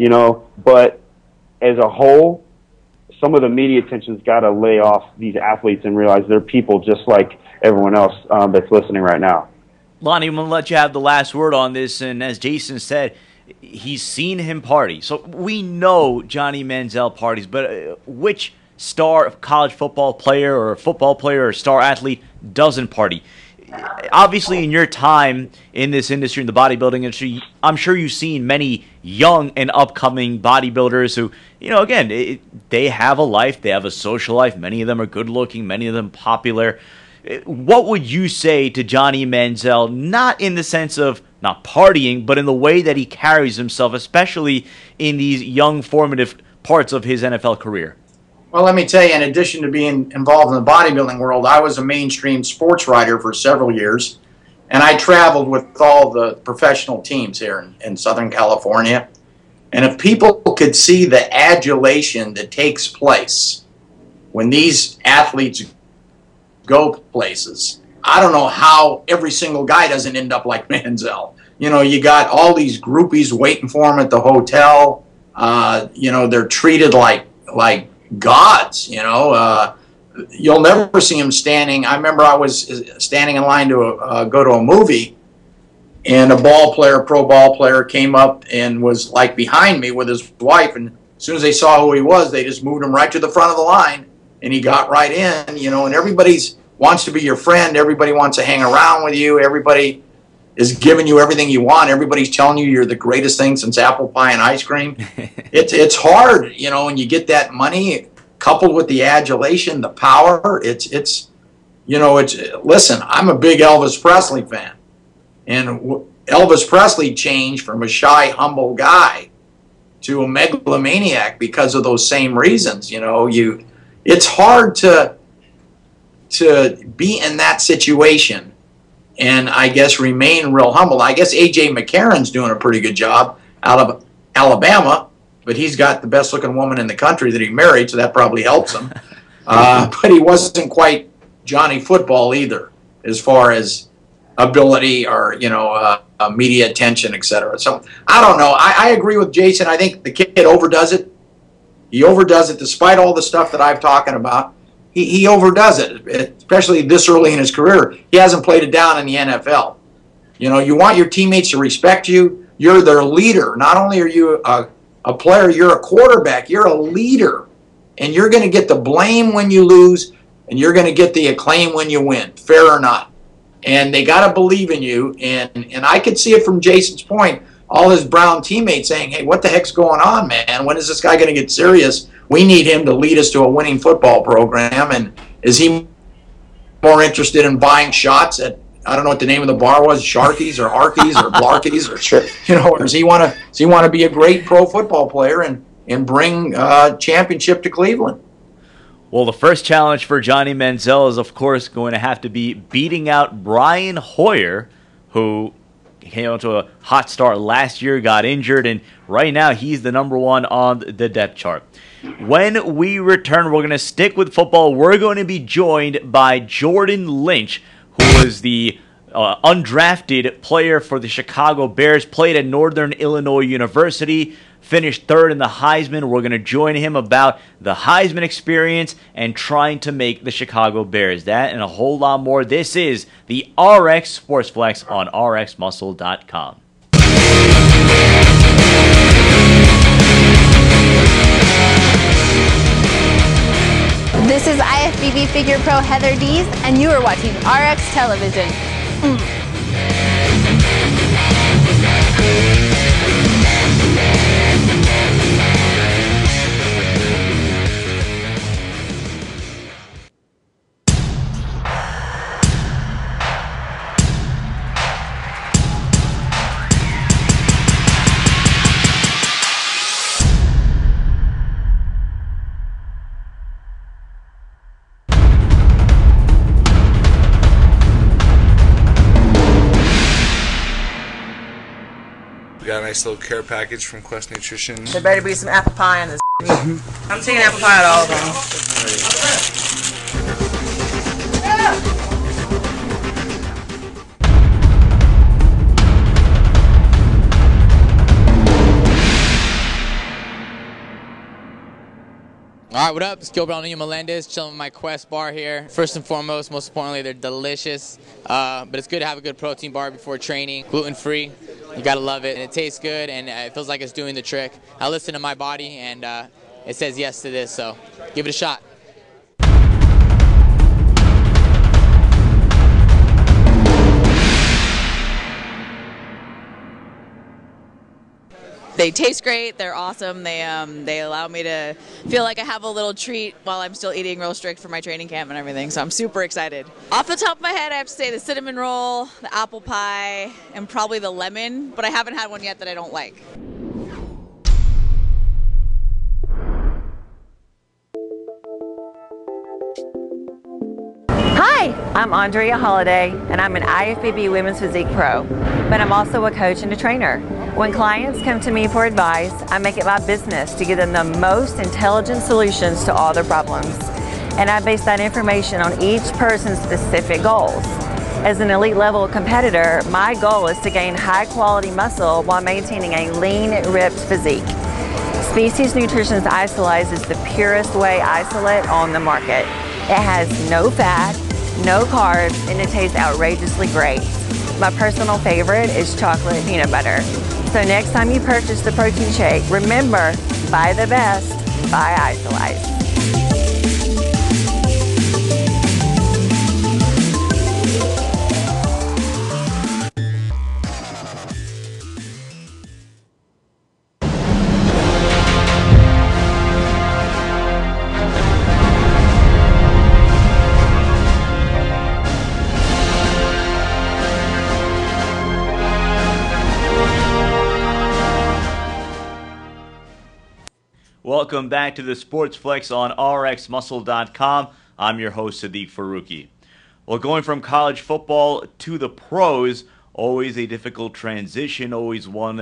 But as a whole, some of the media attention's got to lay off these athletes and realize they're people just like everyone else that's listening right now. Lonnie, I'm going to let you have the last word on this. And as Jason said, he's seen him party. So we know Johnny Manziel parties, but which star college football player or star athlete doesn't party? Obviously, in your time in this industry, in the bodybuilding industry, I'm sure you've seen many young and upcoming bodybuilders who, again, they have a life, they have a social life. Many of them are good looking, many of them popular. What would you say to Johnny Manziel, not in the sense of not partying, but in the way that he carries himself, especially in these young, formative parts of his NFL career? Well, let me tell you, in addition to being involved in the bodybuilding world, I was a mainstream sports writer for several years, and I traveled with all the professional teams here in Southern California. And if people could see the adulation that takes place when these athletes go places, I don't know how every single guy doesn't end up like Manziel. You got all these groupies waiting for him at the hotel. They're treated like gods. You'll never see him standing. I remember I was standing in line to go to a movie, and a pro ball player came up and was like behind me with his wife, and as soon as they saw who he was, they just moved him right to the front of the line, and he got right in, and everybody wants to be your friend. Everybody wants to hang around with you. Everybody is giving you everything you want. Everybody's telling you you're the greatest thing since apple pie and ice cream. It's hard, when you get that money coupled with the adulation, the power. Listen, I'm a big Elvis Presley fan, and Elvis Presley changed from a shy, humble guy to a megalomaniac because of those same reasons. It's hard to be in that situation and I guess remain real humble. I guess A.J. McCarron's doing a pretty good job out of Alabama. but he's got the best looking woman in the country that he married, so that probably helps him. But he wasn't quite Johnny Football either, as far as ability or, media attention, etc. So I don't know. I agree with Jason. I think the kid overdoes it. He overdoes it despite all the stuff that I've talking about. He overdoes it, especially this early in his career. He hasn't played it down in the NFL. You want your teammates to respect you. You're their leader. Not only are you a player, you're a quarterback. You're a leader. And you're going to get the blame when you lose, and you're going to get the acclaim when you win, fair or not. And they got to believe in you. And I could see it from Jason's point, all his Brown teammates saying, hey, what the heck's going on, man? When is this guy going to get serious? We need him to lead us to a winning football program. And is he more interested in buying shots at, I don't know what the name of the bar was, Sharkies or Harkies or Blarkies, or or does he want to be a great pro football player and bring a championship to Cleveland? Well, the first challenge for Johnny Manziel is, of course, going to have to be beating out Brian Hoyer, who came out to a hot start last year, got injured, and right now he's the #1 on the depth chart. When we return, we're going to stick with football. We're going to be joined by Jordan Lynch, who was the undrafted player for the Chicago Bears, played at Northern Illinois University, finished 3rd in the Heisman. We're going to join him about the Heisman experience and trying to make the Chicago Bears. That and a whole lot more. This is the RX SportsFlex on RxMuscle.com. This is IFBB Figure Pro Heather Dees, and you are watching RX Television. We got a nice little care package from Quest Nutrition. There better be some apple pie in this. I'm taking apple pie at all of them. All right, what up? It's Gilbert Melendez, chilling with my Quest bar here. First and foremost, most importantly, they're delicious. But it's good to have a good protein bar before training. Gluten-free, you gotta love it. And it tastes good, and it feels like it's doing the trick. I listen to my body, and it says yes to this, so give it a shot. They taste great. They're awesome. They allow me to feel like I have a little treat while I'm still eating real strict for my training camp and everything. So I'm super excited. Off the top of my head, I have to say the cinnamon roll, the apple pie, and probably the lemon. But I haven't had one yet that I don't like. Hi, I'm Andrea Holiday, and I'm an IFBB Women's Physique Pro, but I'm also a coach and a trainer. When clients come to me for advice, I make it my business to give them the most intelligent solutions to all their problems, and I base that information on each person's specific goals. As an elite level competitor, my goal is to gain high quality muscle while maintaining a lean, ripped physique. Species Nutrition's Isolate is the purest whey isolate on the market. It has no fat, no carbs, and it tastes outrageously great. My personal favorite is chocolate peanut butter. So next time you purchase the protein shake, remember, buy the best, buy Isolate. Welcome back to the SportsFlex on RxMuscle.com. I'm your host, Siddique Farooqi. Well, going from college football to the pros, always a difficult transition, always one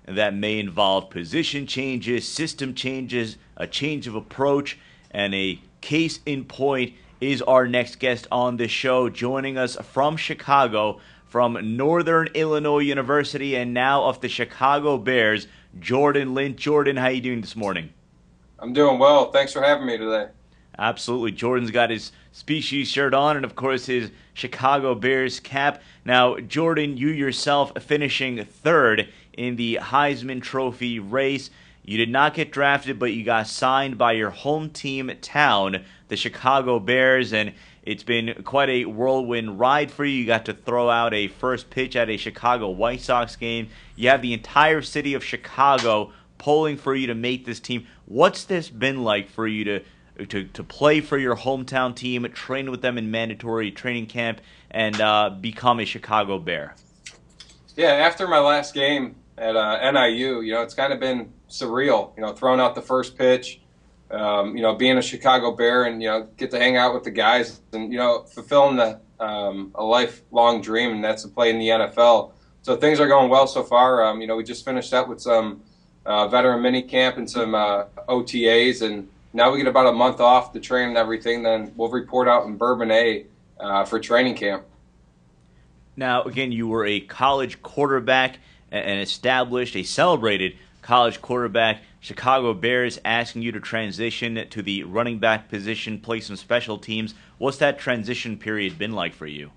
that may involve position changes, system changes, a change of approach, and a case in point is our next guest on the show, joining us from Chicago, from Northern Illinois University, and now of the Chicago Bears, Jordan Lynch. Jordan, how you doing this morning? I'm doing well. Thanks for having me today. Absolutely. Jordan's got his species shirt on and, of course, his Chicago Bears cap. Now, Jordan, you yourself finishing third in the Heisman Trophy race. You did not get drafted, but you got signed by your home team town, the Chicago Bears, and it's been quite a whirlwind ride for you. You got to throw out a first pitch at a Chicago White Sox game. You have the entire city of Chicago pulling for you to make this team. What's this been like for you to play for your hometown team, train with them in mandatory training camp, and become a Chicago Bear? Yeah, after my last game at NIU, it's kind of been surreal, throwing out the first pitch, being a Chicago Bear and, get to hang out with the guys and, fulfilling a lifelong dream, and that's to play in the NFL. So things are going well so far. We just finished up with some veteran mini camp and some OTAs, and now we get about a month off to train and everything. Then we'll report out in Bourbonnais for training camp. Now, again, you were a college quarterback, an established, a celebrated college quarterback. Chicago Bears asking you to transition to the running back position, play some special teams. What's that transition period been like for you?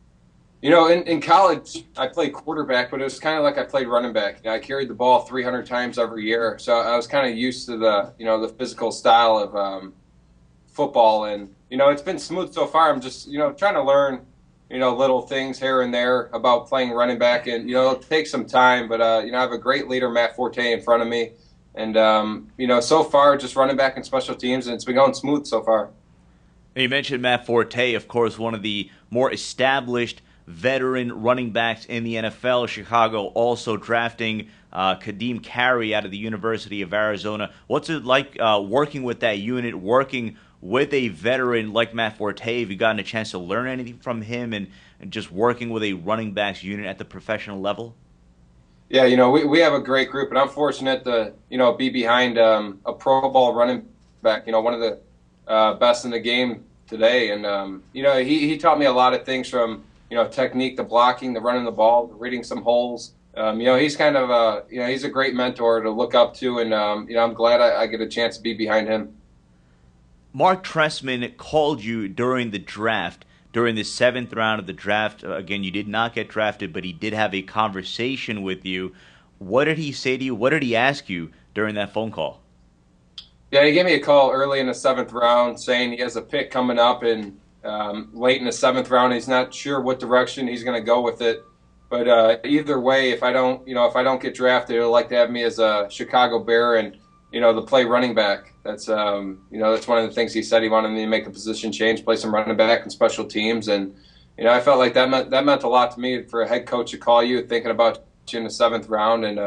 In college, I played quarterback, but it was kind of like I played running back. I carried the ball 300 times every year, so I was kind of used to the physical style of football. And it's been smooth so far. I'm just trying to learn little things here and there about playing running back, and it'll take some time. But I have a great leader, Matt Forte, in front of me, and so far just running back and special teams, and it's been going smooth so far. You mentioned Matt Forte, of course, one of the more established veteran running backs in the NFL. Chicago also drafting Kadeem Carey out of the University of Arizona. What's it like working with that unit, working with a veteran like Matt Forte? Have you gotten a chance to learn anything from him and just working with a running backs unit at the professional level? Yeah, we have a great group, and I'm fortunate to be behind a Pro Bowl running back, one of the best in the game today. And he taught me a lot of things from technique, the blocking, the running the ball, the reading some holes. He's kind of he's a great mentor to look up to, and I'm glad I get a chance to be behind him. Mark Trestman called you during the draft, during the 7th round of the draft. Again, you did not get drafted, but he did have a conversation with you. What did he say to you? What did he ask you during that phone call? Yeah, he gave me a call early in the 7th round saying he has a pick coming up, and late in the 7th round, he's not sure what direction he's going to go with it. But either way, if I don't get drafted, he'll like to have me as a Chicago Bear and to play running back. That's that's one of the things he said. He wanted me to make a position change, play some running back and special teams, and I felt like that meant a lot to me for a head coach to call you, thinking about you in the 7th round, and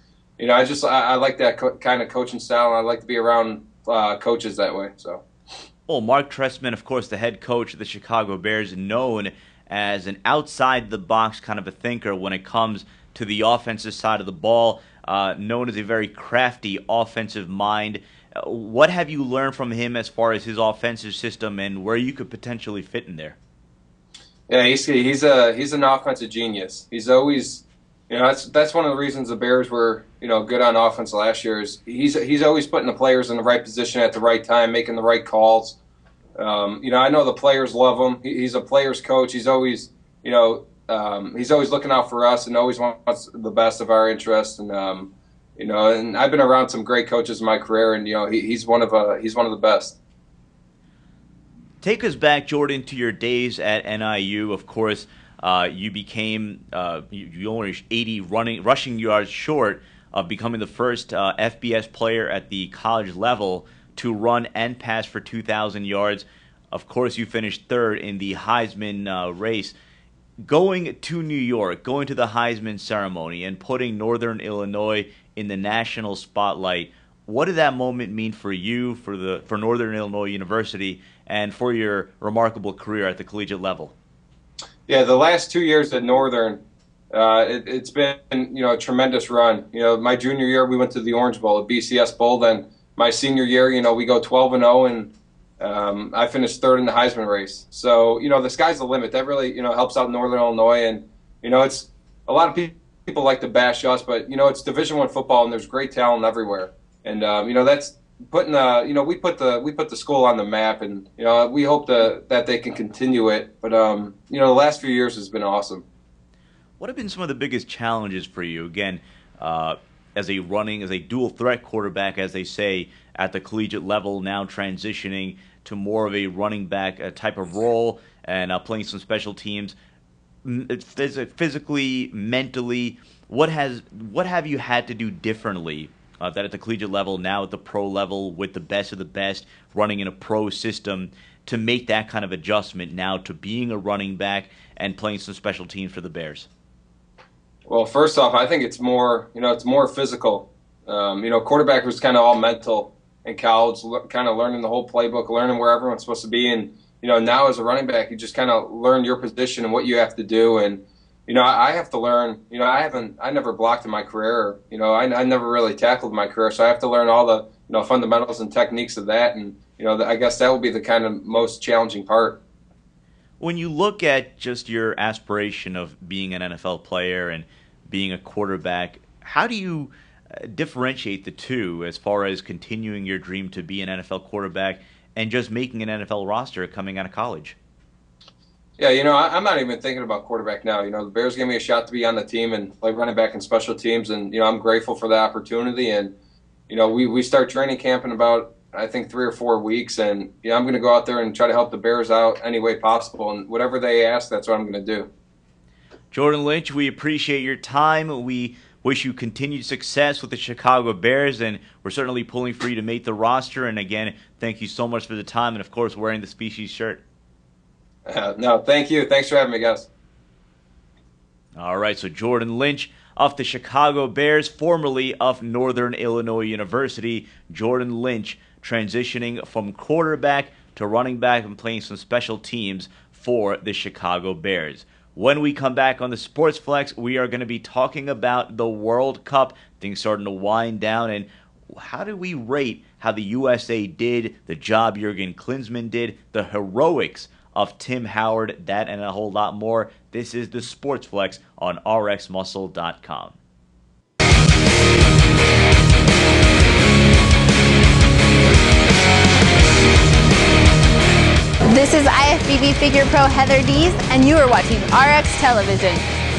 I like that kind of coaching style, and I like to be around coaches that way. So. Well, Mark Trestman, of course, the head coach of the Chicago Bears, known as an outside-the-box kind of a thinker when it comes to the offensive side of the ball, known as a very crafty offensive mind. What have you learned from him as far as his offensive system and where you could potentially fit in there? Yeah, he's an offensive genius. He's always, that's one of the reasons the Bears were good on offense last year. Is he's always putting the players in the right position at the right time, making the right calls. I know the players love him. He's a player's coach. He's always he's always looking out for us and always wants the best of our interests. And and I've been around some great coaches in my career, and he's one of the best. Take us back, Jordan, to your days at NIU. Of course, you became you only 80 rushing yards short of becoming the first FBS player at the college level to run and pass for 2,000 yards. Of course, you finished third in the Heisman race. Going to New York, going to the Heisman ceremony, and putting Northern Illinois in the national spotlight, what did that moment mean for you, for Northern Illinois University, and for your remarkable career at the collegiate level? Yeah, the last 2 years at Northern, It's been, a tremendous run. My junior year we went to the Orange Bowl, a BCS Bowl. Then my senior year, we go 12-0, and I finished third in the Heisman race. So the sky's the limit. That really helps out Northern Illinois, and it's a lot of people like to bash us, but it's Division I football, and there's great talent everywhere. And that's putting we put the school on the map, and we hope that they can continue it. But the last few years has been awesome. What have been some of the biggest challenges for you, again, as a dual threat quarterback, as they say, at the collegiate level, now transitioning to more of a running back type of role and playing some special teams? Physically, mentally, what have you had to do differently that at the collegiate level, now at the pro level, with the best of the best, running in a pro system, to make that kind of adjustment now to being a running back and playing some special teams for the Bears? Well, first off, I think it's more physical. Quarterback was kind of all mental in college, kind of learning the whole playbook, learning where everyone's supposed to be. And, now as a running back, you just kind of learn your position and what you have to do. And, I have to learn, I never blocked in my career. I never really tackled in my career. So I have to learn all the, fundamentals and techniques of that. And, I guess that will be the kind of most challenging part. When you look at just your aspiration of being an NFL player and being a quarterback, how do you differentiate the two as far as continuing your dream to be an NFL quarterback and just making an NFL roster coming out of college? Yeah, I'm not even thinking about quarterback now. The Bears gave me a shot to be on the team and play running back in special teams, and I'm grateful for the opportunity. And we start training camp in about, I think, 3 or 4 weeks, and I'm going to go out there and try to help the Bears out any way possible, and whatever they ask, that's what I'm going to do. Jordan Lynch, we appreciate your time. We wish you continued success with the Chicago Bears, and we're certainly pulling for you to make the roster. And again, thank you so much for the time, and of course, wearing the Species shirt. No, thank you. Thanks for having me, guys. All right, so Jordan Lynch of the Chicago Bears, formerly of Northern Illinois University. Jordan Lynch transitioning from quarterback to running back and playing some special teams for the Chicago Bears. When we come back on the SportsFlex, we are going to be talking about the World Cup. Things starting to wind down, and how do we rate how the USA did, the job Jurgen Klinsmann did, the heroics of Tim Howard, that and a whole lot more. This is the SportsFlex on RxMuscle.com. This is IFBB Figure Pro Heather Dees, and you are watching RX Television.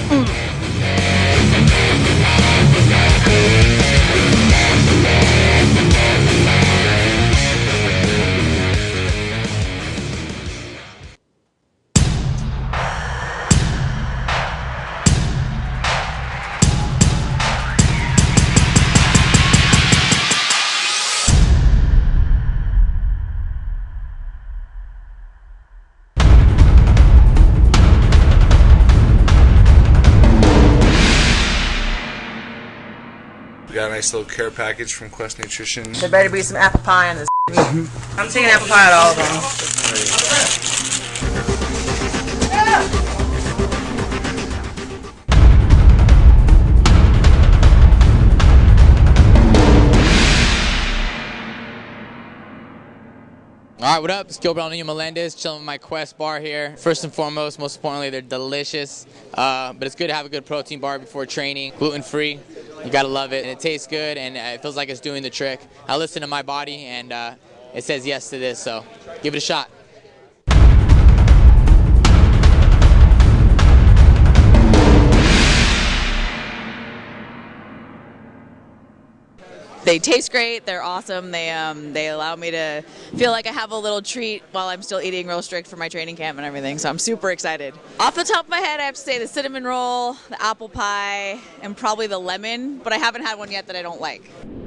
We got a nice little care package from Quest Nutrition. There better be some apple pie in this. I'm taking apple pie at all of them. All right, what up? It's Gilbert Melendez, chilling with my Quest bar here. First and foremost, most importantly, they're delicious. But it's good to have a good protein bar before training. Gluten-free, you gotta love it. And it tastes good, and it feels like it's doing the trick. I listen to my body, and it says yes to this, so give it a shot. They taste great. They're awesome. They allow me to feel like I have a little treat while I'm still eating real strict for my training camp and everything. So I'm super excited. Off the top of my head, I have to say the cinnamon roll, the apple pie, and probably the lemon. But I haven't had one yet that I don't like.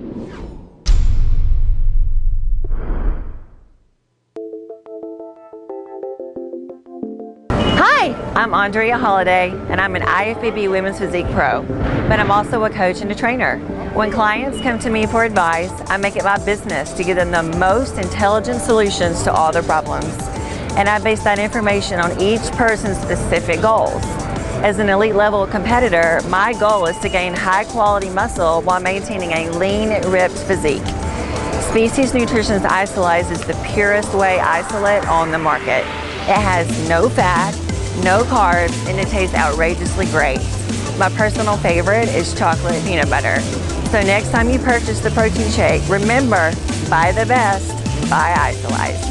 Hi, I'm Andrea Holiday, and I'm an IFBB Women's Physique Pro, but I'm also a coach and a trainer. When clients come to me for advice, I make it my business to give them the most intelligent solutions to all their problems. And I base that information on each person's specific goals. As an elite level competitor, my goal is to gain high quality muscle while maintaining a lean, ripped physique. Species Nutrition's Isolate is the purest whey isolate on the market. It has no fat, no carbs, and it tastes outrageously great. My personal favorite is chocolate peanut butter. So next time you purchase the protein shake, remember, buy the best, buy Isolate.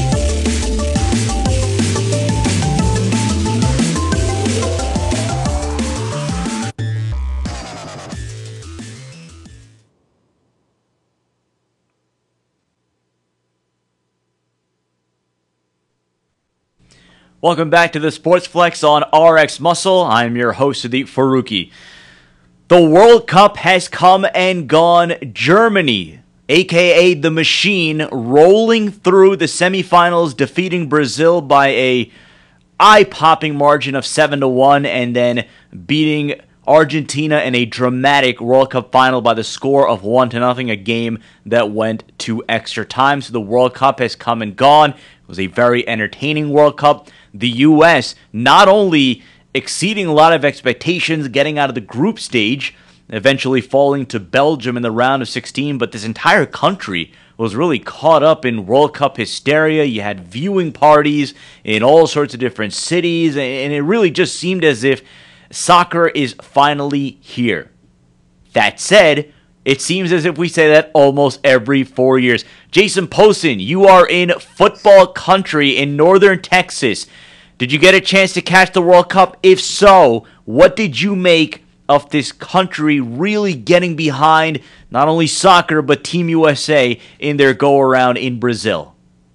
Welcome back to the SportsFlex on RxMuscle. I'm your host, Siddique Farooqi. The World Cup has come and gone. Germany, aka the Machine, rolling through the semifinals, defeating Brazil by a eye-popping margin of 7-1, and then beating Argentina in a dramatic World Cup final by the score of 1-0, a game that went to extra time. So the World Cup has come and gone. It was a very entertaining World Cup. The U.S. not only exceeding a lot of expectations, getting out of the group stage, eventually falling to Belgium in the round of 16, but this entire country was really caught up in World Cup hysteria. You had viewing parties in all sorts of different cities, and it really just seemed as if soccer is finally here. That said, it seems as if we say that almost every 4 years. Jason Poston, you are in football country in northern Texas. Did you get a chance to catch the World Cup? If so, what did you make of this country really getting behind not only soccer but Team USA in their go-around in Brazil?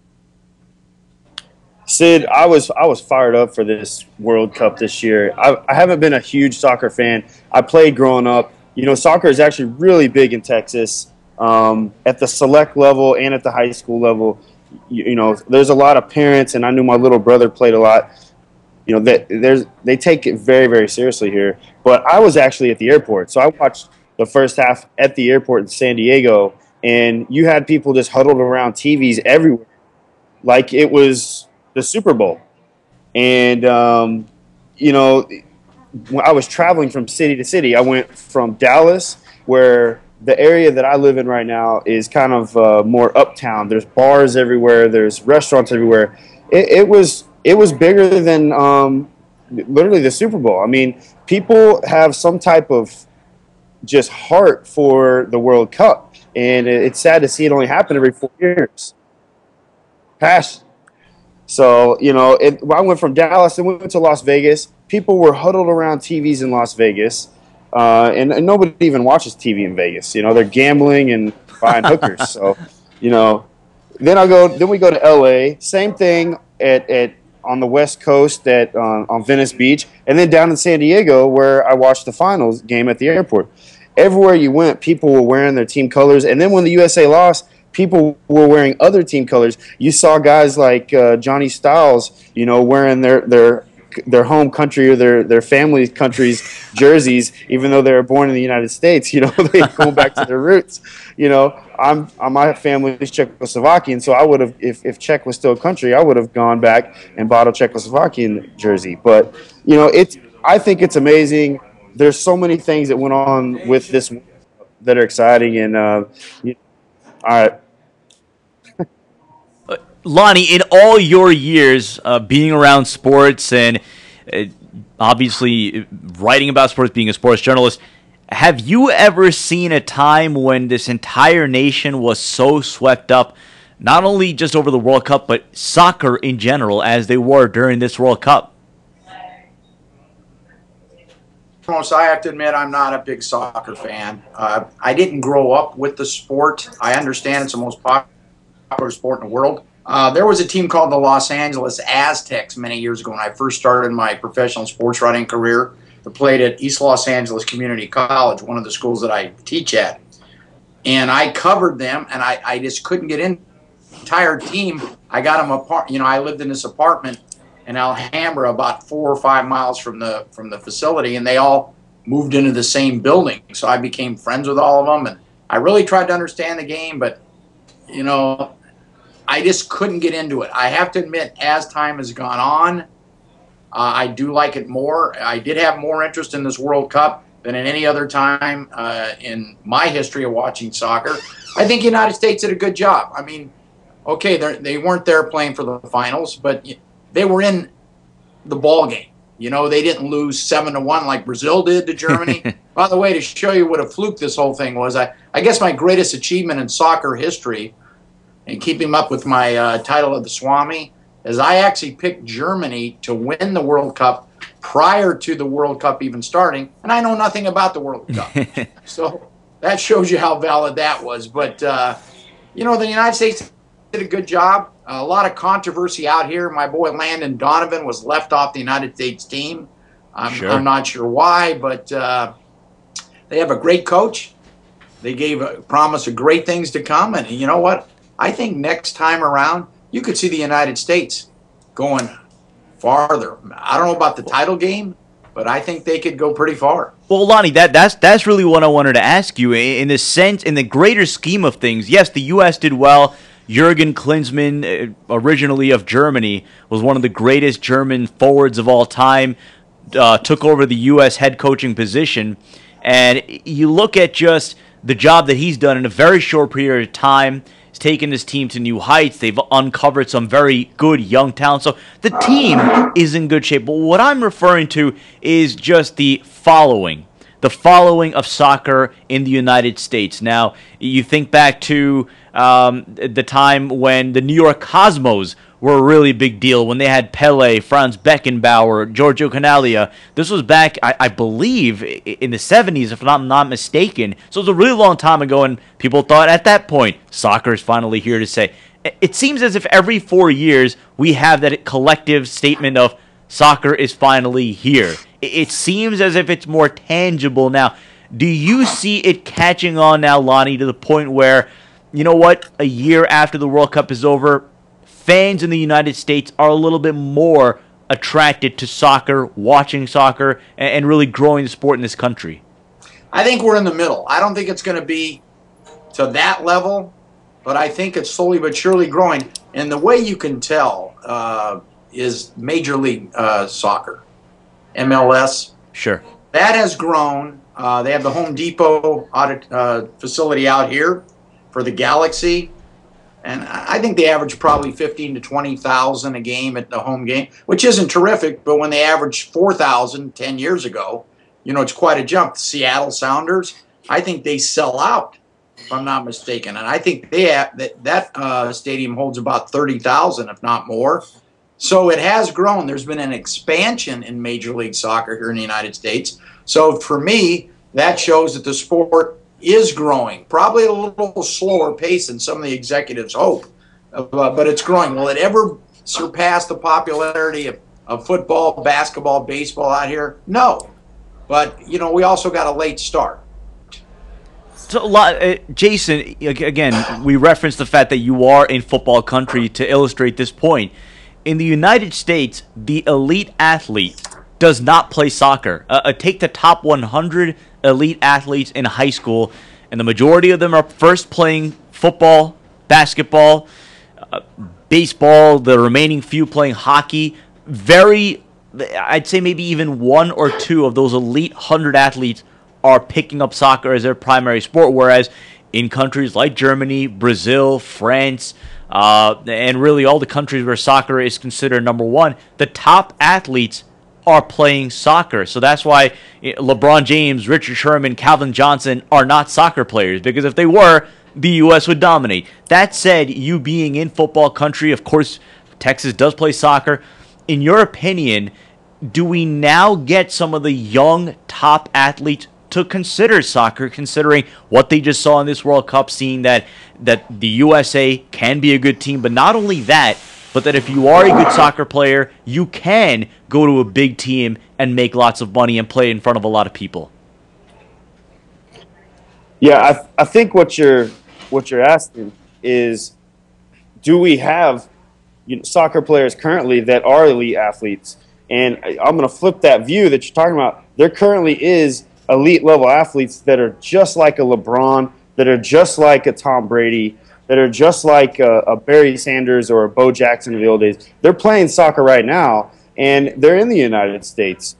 Sid, I was fired up for this World Cup this year. I haven't been a huge soccer fan. I played growing up. You know, soccer is actually really big in Texas at the select level and at the high school level. You know, there's a lot of parents, and I knew my little brother played a lot. You know, they take it very, very seriously here. But I was actually at the airport, so I watched the first half at the airport in San Diego, and you had people just huddled around TVs everywhere, like it was the Super Bowl. And you know, when I was traveling from city to city, I went from Dallas, where the area that I live in right now is kind of more uptown. There's bars everywhere. There's restaurants everywhere. It was bigger than literally the Super Bowl. I mean, people have some type of just heart for the World Cup, and it's sad to see it only happen every 4 years. Passion. So, you know, I went from Dallas and went to Las Vegas. People were huddled around TVs in Las Vegas, and nobody even watches TV in Vegas. You know, they're gambling and buying hookers. So, you know, then we go to LA. Same thing on the West Coast on Venice Beach, and then down in San Diego where I watched the finals game at the airport. Everywhere you went, people were wearing their team colors, and then when the USA lost, people were wearing other team colors. You saw guys like Johnny Styles, you know, wearing their home country or their family country's jerseys, even though they were born in the United States. You know, they go back to their roots. You know, my family's Czechoslovakian, so I would have, if Czech was still a country, I would have gone back and bought a Czechoslovakian jersey. But you know, I think it's amazing. There's so many things that went on with this that are exciting, and all right. Lonnie, in all your years being around sports and obviously writing about sports, being a sports journalist, have you ever seen a time when this entire nation was so swept up, not only just over the World Cup, but soccer in general, as they were during this World Cup? I have to admit I'm not a big soccer fan. I didn't grow up with the sport. I understand it's the most popular sport in the world. There was a team called the Los Angeles Aztecs many years ago when I first started my professional sports writing career. That played at East Los Angeles Community College, one of the schools that I teach at. And I covered them, and I just couldn't get in. The entire team, I got them apart. You know, I lived in this apartment in Alhambra, about 4 or 5 miles from the facility, and they all moved into the same building. So I became friends with all of them, and I really tried to understand the game, but, you know, I just couldn't get into it. I have to admit, as time has gone I do like it more. I did have more interest in this World Cup than at any other time in my history of watching soccer. I think the United States did a good job. I mean, okay, they weren't there playing for the finals, but they were in the ball game. You know, they didn't lose 7-1 like Brazil did to Germany. By the way, to show you what a fluke this whole thing was, I guess my greatest achievement in soccer history, and keeping up with my title of the Swami, is I actually picked Germany to win the World Cup prior to the World Cup even starting, and I know nothing about the World Cup. So that shows you how valid that was. But, you know, the United States did a good job. A lot of controversy out here. My boy Landon Donovan was left off the United States team. I'm not sure why, but they have a great coach. They gave a promise of great things to come. And you know what? I think next time around, you could see the United States going farther. I don't know about the title game, but I think they could go pretty far. Well, Lonnie, that's really what I wanted to ask you. In the sense, in the greater scheme of things, yes, the U.S. did well. Jurgen Klinsmann, originally of Germany, was one of the greatest German forwards of all time, took over the U.S. head coaching position. And you look at just the job that he's done in a very short period of time. He's taken his team to new heights. They've uncovered some very good young talent. So the team is in good shape. But what I'm referring to is just the following of soccer in the United States. Now, you think back to the time when the New York Cosmos were a really big deal, when they had Pele, Franz Beckenbauer, Giorgio Canaglia. This was back, I believe, in the 70s, if I'm not mistaken. So it was a really long time ago, and people thought at that point, soccer is finally here to stay. It seems as if every 4 years we have that collective statement of soccer is finally here. It seems as if it's more tangible now. Do you see it catching on now, Lonnie, to the point where, you know what, a year after the World Cup is over, fans in the United States are a little bit more attracted to soccer, watching soccer, and really growing the sport in this country? I think we're in the middle. I don't think it's going to be to that level, but I think it's slowly but surely growing. And the way you can tell is Major League Soccer, MLS. Sure. That has grown. They have the Home Depot facility out here for the Galaxy. And I think they average probably 15 to 20,000 a game at the home game, which isn't terrific. But when they averaged 4,000 10 years ago, you know, it's quite a jump. The Seattle Sounders, I think they sell out, if I'm not mistaken. And I think they have, that stadium holds about 30,000, if not more. So it has grown. There's been an expansion in Major League Soccer here in the United States. So for me, that shows that the sport is growing, probably at a little slower pace than some of the executives hope, but it's growing. Will it ever surpass the popularity of football, basketball, baseball out here? No. But, you know, we also got a late start. So, Jason, again, we referenced the fact that you are in football country to illustrate this point. In the United States, the elite athlete does not play soccer. Take the top 100 elite athletes in high school, and the majority of them are first playing football, basketball, baseball, the remaining few playing hockey. I'd say maybe even one or two of those elite 100 athletes are picking up soccer as their primary sport, whereas in countries like Germany, Brazil, France, and really all the countries where soccer is considered number one, the top athletes are playing soccer. So that's why LeBron James, Richard Sherman, Calvin Johnson are not soccer players, because if they were, the U.S. would dominate. That said, you being in football country, of course, Texas does play soccer. In your opinion, do we now get some of the young top athletes to consider soccer, considering what they just saw in this World Cup, seeing that the USA can be a good team, but not only that, but that if you are a good soccer player, you can go to a big team and make lots of money and play in front of a lot of people? Yeah, I think what you're asking is, do we have soccer players currently that are elite athletes? And I'm going to flip that view that you're talking about. There currently is elite level athletes that are just like a LeBron, that are just like a Tom Brady, that are just like a Barry Sanders or a Bo Jackson of the old days. They're playing soccer right now, and they're in the United States.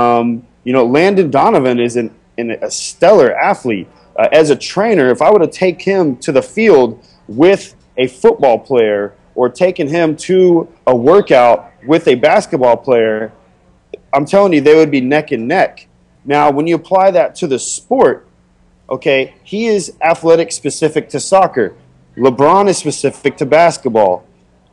Landon Donovan is a stellar athlete. As a trainer, if I were to take him to the field with a football player or taking him to a workout with a basketball player, I'm telling you, they would be neck and neck. Now, when you apply that to the sport, okay, he is athletic specific to soccer. LeBron is specific to basketball.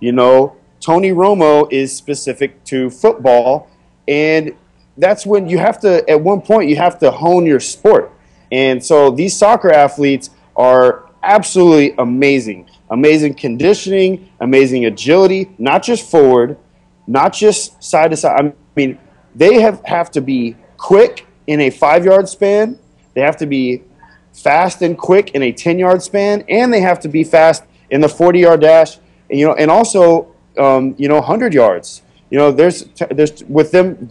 Tony Romo is specific to football. And that's when you have to, at one point, you have to hone your sport. And so these soccer athletes are absolutely amazing. Amazing conditioning, amazing agility, not just forward, not just side to side. I mean, they have to be quick in a 5-yard span. They have to be fast and quick in a 10-yard span, and they have to be fast in the 40-yard dash, and also 100 yards. There's with them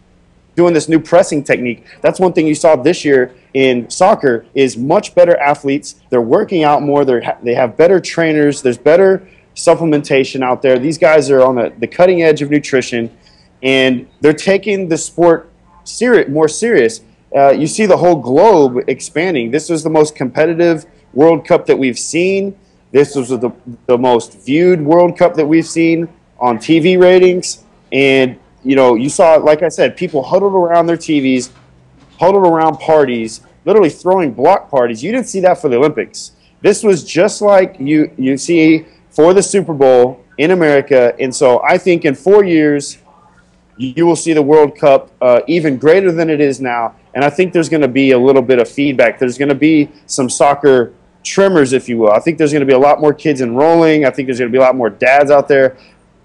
doing this new pressing technique. That's one thing you saw this year in soccer is much better athletes. They're working out more. They have better trainers. There's better supplementation out there. These guys are on the cutting edge of nutrition, and they're taking the sport more serious. You see the whole globe expanding. This was the most competitive World Cup that we've seen. This was the most viewed World Cup that we've seen on TV ratings. And, you saw, like I said, people huddled around their TVs, huddled around parties, literally throwing block parties. You didn't see that for the Olympics. This was just like you see for the Super Bowl in America. And so I think in 4 years, you will see the World Cup even greater than it is now. And I think there's going to be a little bit of feedback. There's going to be some soccer trimmers, if you will. I think there's going to be a lot more kids enrolling. I think there's going to be a lot more dads out there,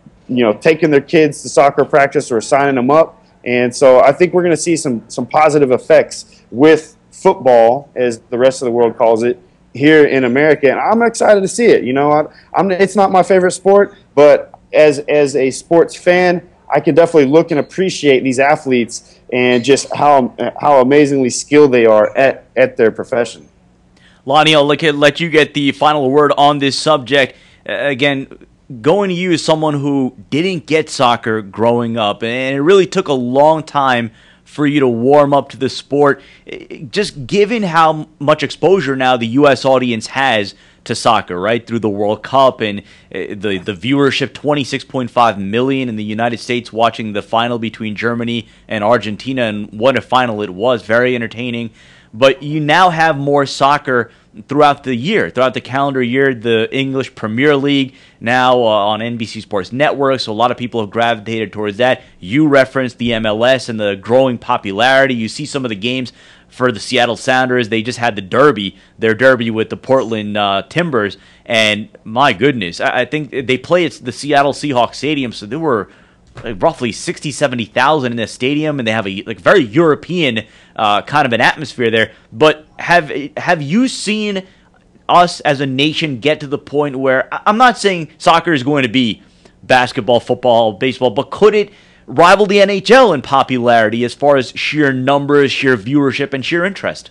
taking their kids to soccer practice or signing them up. And so I think we're going to see some positive effects with football, as the rest of the world calls it, here in America. And I'm excited to see it. It's not my favorite sport, but as a sports fan, I can definitely look and appreciate these athletes and just how amazingly skilled they are at their profession. Lonnie, I'll let you get the final word on this subject. Again, going to you as someone who didn't get soccer growing up, and it really took a long time for you to warm up to the sport. Just given how much exposure now the U.S. audience has to soccer, right, through the World Cup and the viewership, 26.5 million in the United States watching the final between Germany and Argentina, and what a final it was, very entertaining. But you now have more soccer throughout the year, throughout the calendar year. The English Premier League now on NBC Sports Network, so a lot of people have gravitated towards that. You referenced the MLS and the growing popularity. You see some of the games for the Seattle Sounders. They just had their derby with the Portland Timbers, and my goodness, I think they play at the Seattle Seahawks Stadium, so there were roughly 60,000, 70,000 in the stadium, and they have a very European kind of an atmosphere there. But have you seen us as a nation get to the point where, I'm not saying soccer is going to be basketball, football, baseball, but could it rival the NHL in popularity as far as sheer numbers, sheer viewership, and sheer interest?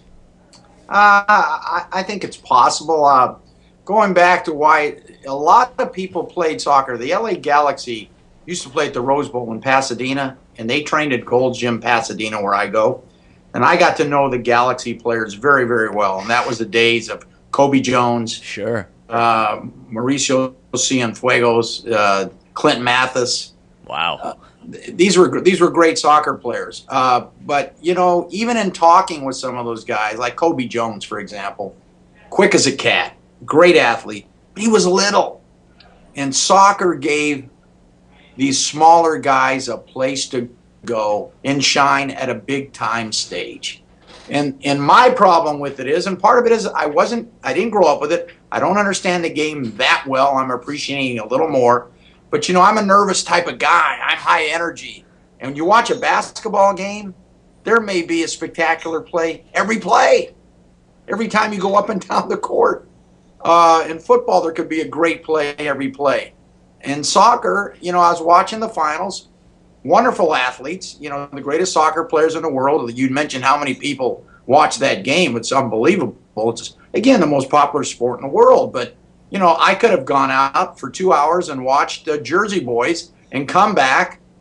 I think it's possible. Going back to why a lot of people played soccer, the LA Galaxy used to play at the Rose Bowl in Pasadena, and they trained at Gold's Gym, Pasadena, where I go. And I got to know the Galaxy players very, very well. And that was the days of Kobe Jones, sure, Mauricio Cienfuegos, Clint Mathis. Wow. These were great soccer players. But, even in talking with some of those guys, like Kobe Jones, for example, quick as a cat, great athlete, but he was little. And soccer gave these smaller guys a place to go and shine at a big-time stage. And my problem with it is, and part of it is I didn't grow up with it. I don't understand the game that well. I'm appreciating it a little more. But, I'm a nervous type of guy. I'm high energy. And when you watch a basketball game, there may be a spectacular play. Every time you go up and down the court. In football, there could be a great play every play. In soccer, I was watching the finals. Wonderful athletes, the greatest soccer players in the world. You mentioned how many people watch that game. It's unbelievable. It's, again, the most popular sport in the world. But, I could have gone out for 2 hours and watched the Jersey Boys and come back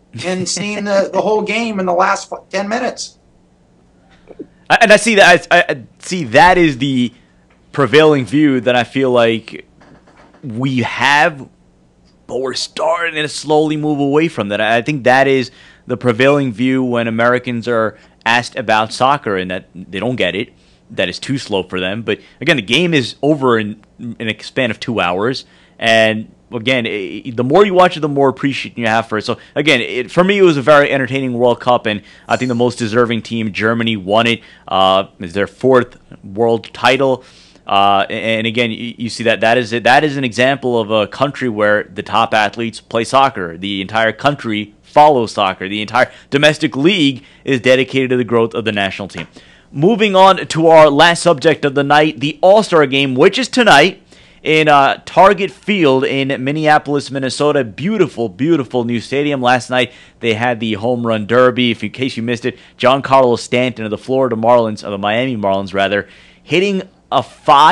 and seen the whole game in the last 10 minutes. And I see that. I see that is the prevailing view that I feel like we have, but we're starting to slowly move away from that. I think that is the prevailing view when Americans are asked about soccer, and that they don't get it. That is too slow for them. But again, the game is over in a span of 2 hours, and again, the more you watch it, the more appreciation you have for it. So again, for me, it was a very entertaining World Cup, and I think the most deserving team, Germany, won it. It's their 4th world title. And again, you see that is an example of a country where the top athletes play soccer. The entire country follows soccer. The entire domestic league is dedicated to the growth of the national team. Moving on to our last subject of the night, the All-Star Game, which is tonight in Target Field in Minneapolis, Minnesota. Beautiful, beautiful new stadium. Last night they had the Home Run Derby. In case you missed it, Giancarlo Stanton of the Florida Marlins, or the Miami Marlins rather, hitting a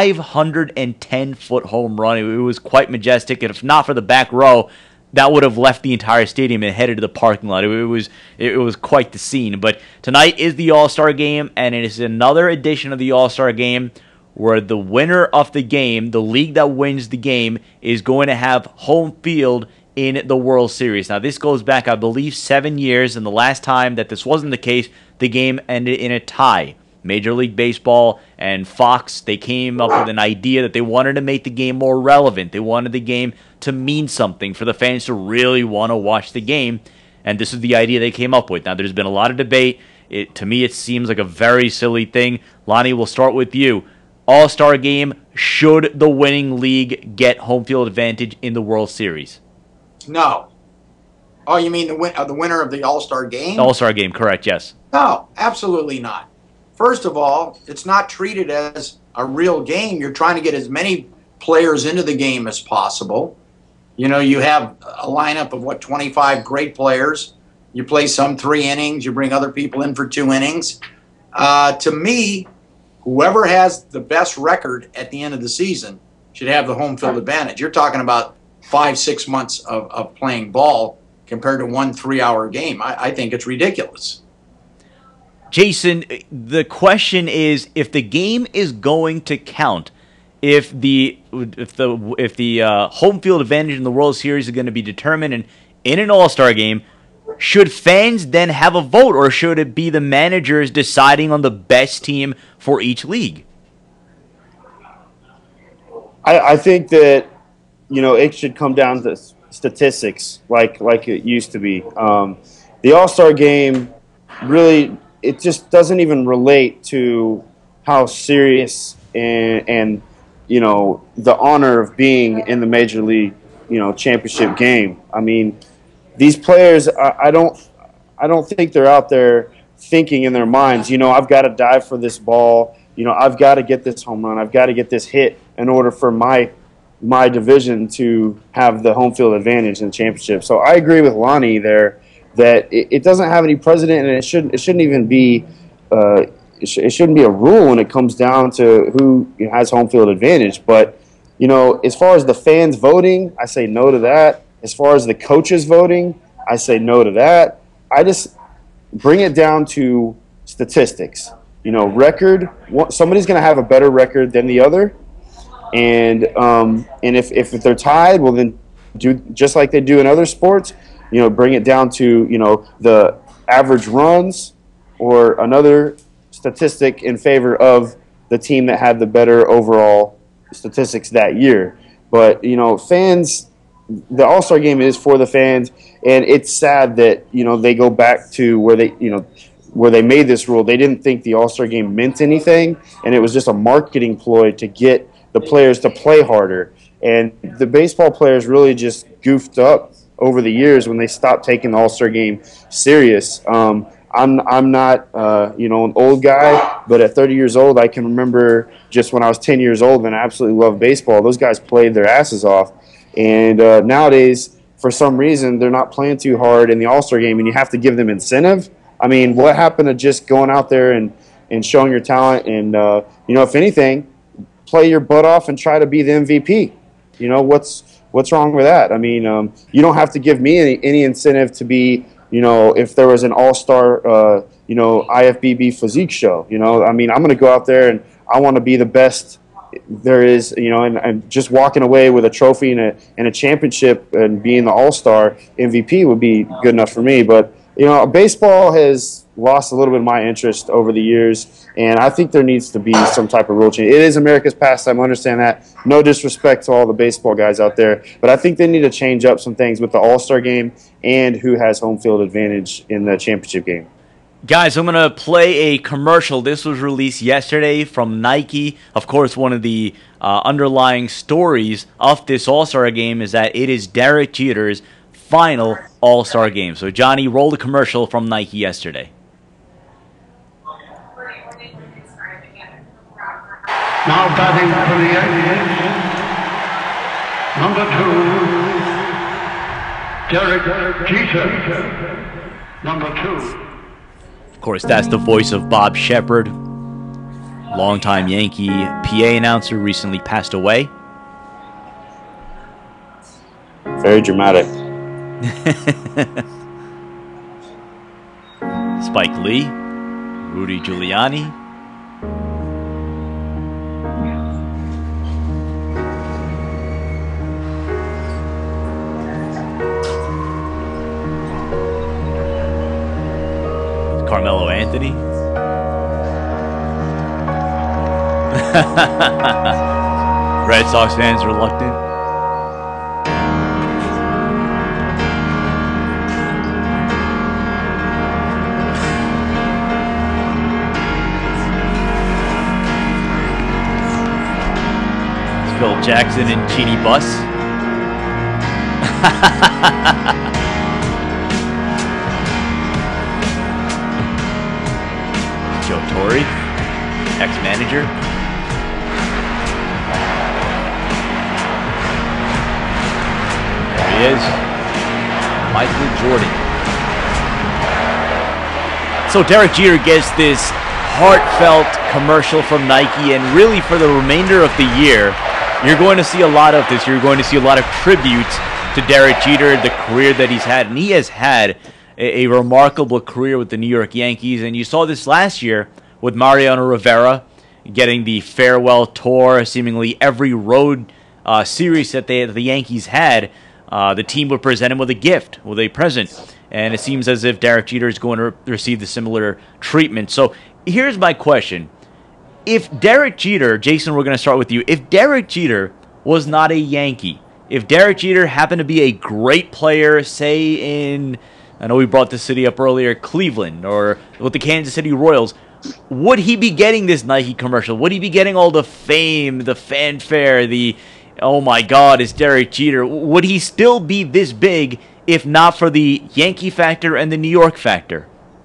510-foot home run. It was quite majestic, and if not for the back row, that would have left the entire stadium and headed to the parking lot. It was quite the scene. But tonight is the All-Star Game, and it is another edition of the All-Star Game where the winner of the game, the league that wins the game, is going to have home field in the World Series. Now, this goes back, I believe, 7 years, and the last time that this wasn't the case, the game ended in a tie. Major League Baseball and Fox, they came up with an idea that they wanted to make the game more relevant. They wanted the game to mean something for the fans to really want to watch the game, and this is the idea they came up with. Now, there's been a lot of debate. To me, it seems like a very silly thing. Lonnie, we'll start with you. All-Star Game, should the winning league get home field advantage in the World Series? No. Oh, you mean the winner of the All-Star Game? All-Star Game, correct, yes. No, absolutely not. First of all, it's not treated as a real game. You're trying to get as many players into the game as possible. You know, you have a lineup of, 25 great players. You play some 3 innings. You bring other people in for 2 innings. To me, whoever has the best record at the end of the season should have the home field advantage. You're talking about 5-6 months of playing ball compared to 1 3-hour game. I think it's ridiculous. Jason, the question is, if the game is going to count, if the home field advantage in the World Series is going to be determined in an All-Star Game, should fans then have a vote, or should it be the managers deciding on the best team for each league? I think that, it should come down to statistics like it used to be. The All-Star Game really, it just doesn't even relate to how serious and the honor of being in the Major League championship game. I mean, these players, I don't think they're out there thinking in their minds, I've got to dive for this ball, I've got to get this home run, I've got to get this hit in order for my division to have the home field advantage in the championship. So I agree with Lonnie there that it doesn't have any precedent, and it shouldn't even be it shouldn't be a rule when it comes down to who has home field advantage. But as far as the fans voting, I say no to that. As far as the coaches voting, I say no to that. I just bring it down to statistics. Record. Somebody's going to have a better record than the other, and if they're tied, well then do just like they do in other sports. Bring it down to the average runs or another statistic in favor of the team that had the better overall statistics that year. But fans. The All-Star Game is for the fans, and it's sad that they go back to where they made this rule. They didn't think the All-Star Game meant anything, and it was just a marketing ploy to get the players to play harder. And the baseball players really just goofed up over the years when they stopped taking the All-Star Game serious. I'm not an old guy, but at 30 years old, I can remember just when I was 10 years old and I absolutely loved baseball. Those guys played their asses off. And nowadays, for some reason, they're not playing too hard in the All-Star Game, and you have to give them incentive. I mean, what happened to just going out there and showing your talent and, if anything, play your butt off and try to be the MVP? What's wrong with that? I mean, you don't have to give me any incentive to be if there was an all-star, IFBB physique show. I mean, I'm going to go out there and I want to be the best there is, and just walking away with a trophy and a championship and being the all-star MVP would be good enough for me. But, baseball has lost a little bit of my interest over the years, and I think there needs to be some type of rule change. It is America's pastime, I understand that. No disrespect to all the baseball guys out there, but I think they need to change up some things with the all-star game and who has home field advantage in the championship game. Guys, I'm going to play a commercial. This was released yesterday from Nike. Of course, one of the underlying stories of this All-Star game is that it is Derek Jeter's final All-Star game. So, Johnny, roll the commercial from Nike yesterday. Now batting for the Yankees, number 2, Derek Jeter, number 2. Of course, that's the voice of Bob Shepard, longtime Yankee PA announcer, recently passed away. Very dramatic. Spike Lee, Rudy Giuliani. Carmelo Anthony. Red Sox fans reluctant. It's Phil Jackson and Jeannie Buss. Joe Torre, ex-manager. There he is, Michael Jordan. So Derek Jeter gets this heartfelt commercial from Nike, and really for the remainder of the year, you're going to see a lot of this. You're going to see a lot of tributes to Derek Jeter, the career that he's had, and he has had a remarkable career with the New York Yankees, and you saw this last year with Mariano Rivera getting the farewell tour. Seemingly every road series that the Yankees had, the team would present him with a gift, with a present, and it seems as if Derek Jeter is going to receive the similar treatment. So here's my question. If Derek Jeter, Jason, we're going to start with you. If Derek Jeter was not a Yankee, if Derek Jeter happened to be a great player, say in, I know we brought the city up earlier, Cleveland, or with the Kansas City Royals, would he be getting this Nike commercial? Would he be getting all the fame, the fanfare, the, oh my God, it's Derek Jeter? Would he still be this big if not for the Yankee factor and the New York factor?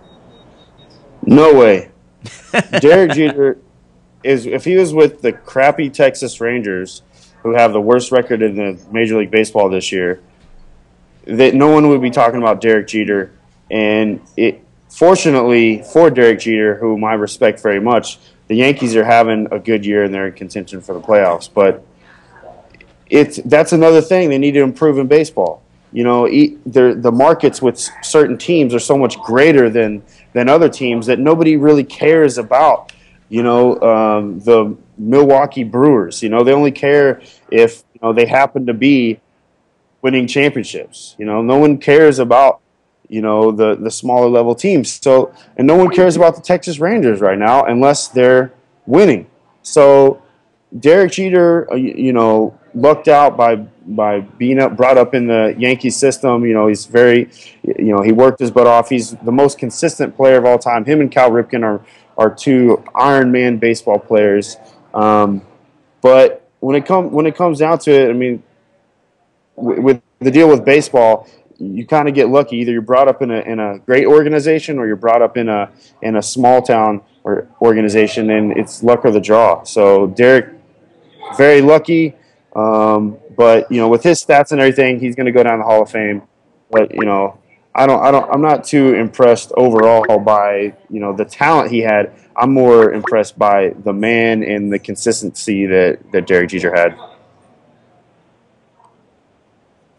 No way. Derek Jeter is, if he was with the crappy Texas Rangers, who have the worst record in the Major League Baseball this year, that no one would be talking about Derek Jeter. And fortunately for Derek Jeter, whom I respect very much, the Yankees are having a good year and they're in contention for the playoffs. But that's another thing they need to improve in baseball. The markets with certain teams are so much greater than other teams that nobody really cares about. The Milwaukee Brewers. They only care if they happen to be winning championships. No one cares about the smaller level teams. So, and no one cares about the Texas Rangers right now unless they're winning. So Derek Jeter, lucked out by being brought up in the Yankee system. He's very, he worked his butt off. He's the most consistent player of all time. Him and Cal Ripken are two Iron Man baseball players. But when it comes down to it, I mean, with the deal with baseball, you kind of get lucky. Either you're brought up in a great organization or you're brought up in a small town or organization, and it's luck of the draw. So Derek, very lucky. But with his stats and everything, he's going to go down the Hall of Fame. But I'm not too impressed overall by the talent he had. I'm more impressed by the man and the consistency that Derek Jeter had.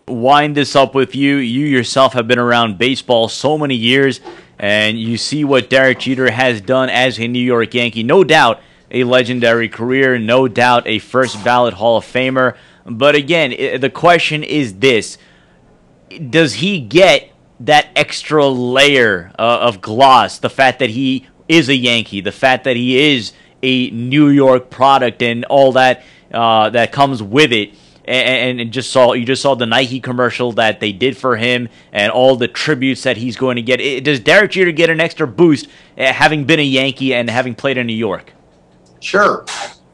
wind this up with you. You yourself have been around baseball so many years, and you see what Derek Jeter has done as a New York Yankee. No doubt a legendary career, no doubt a first ballot Hall of Famer. But again, the question is this: does he get that extra layer of gloss? The fact that he is a Yankee, the fact that he is a New York product, and all that that comes with it. And you just saw the Nike commercial that they did for him, and all the tributes that he's going to get. Does Derek Jeter get an extra boost having been a Yankee and having played in New York? Sure.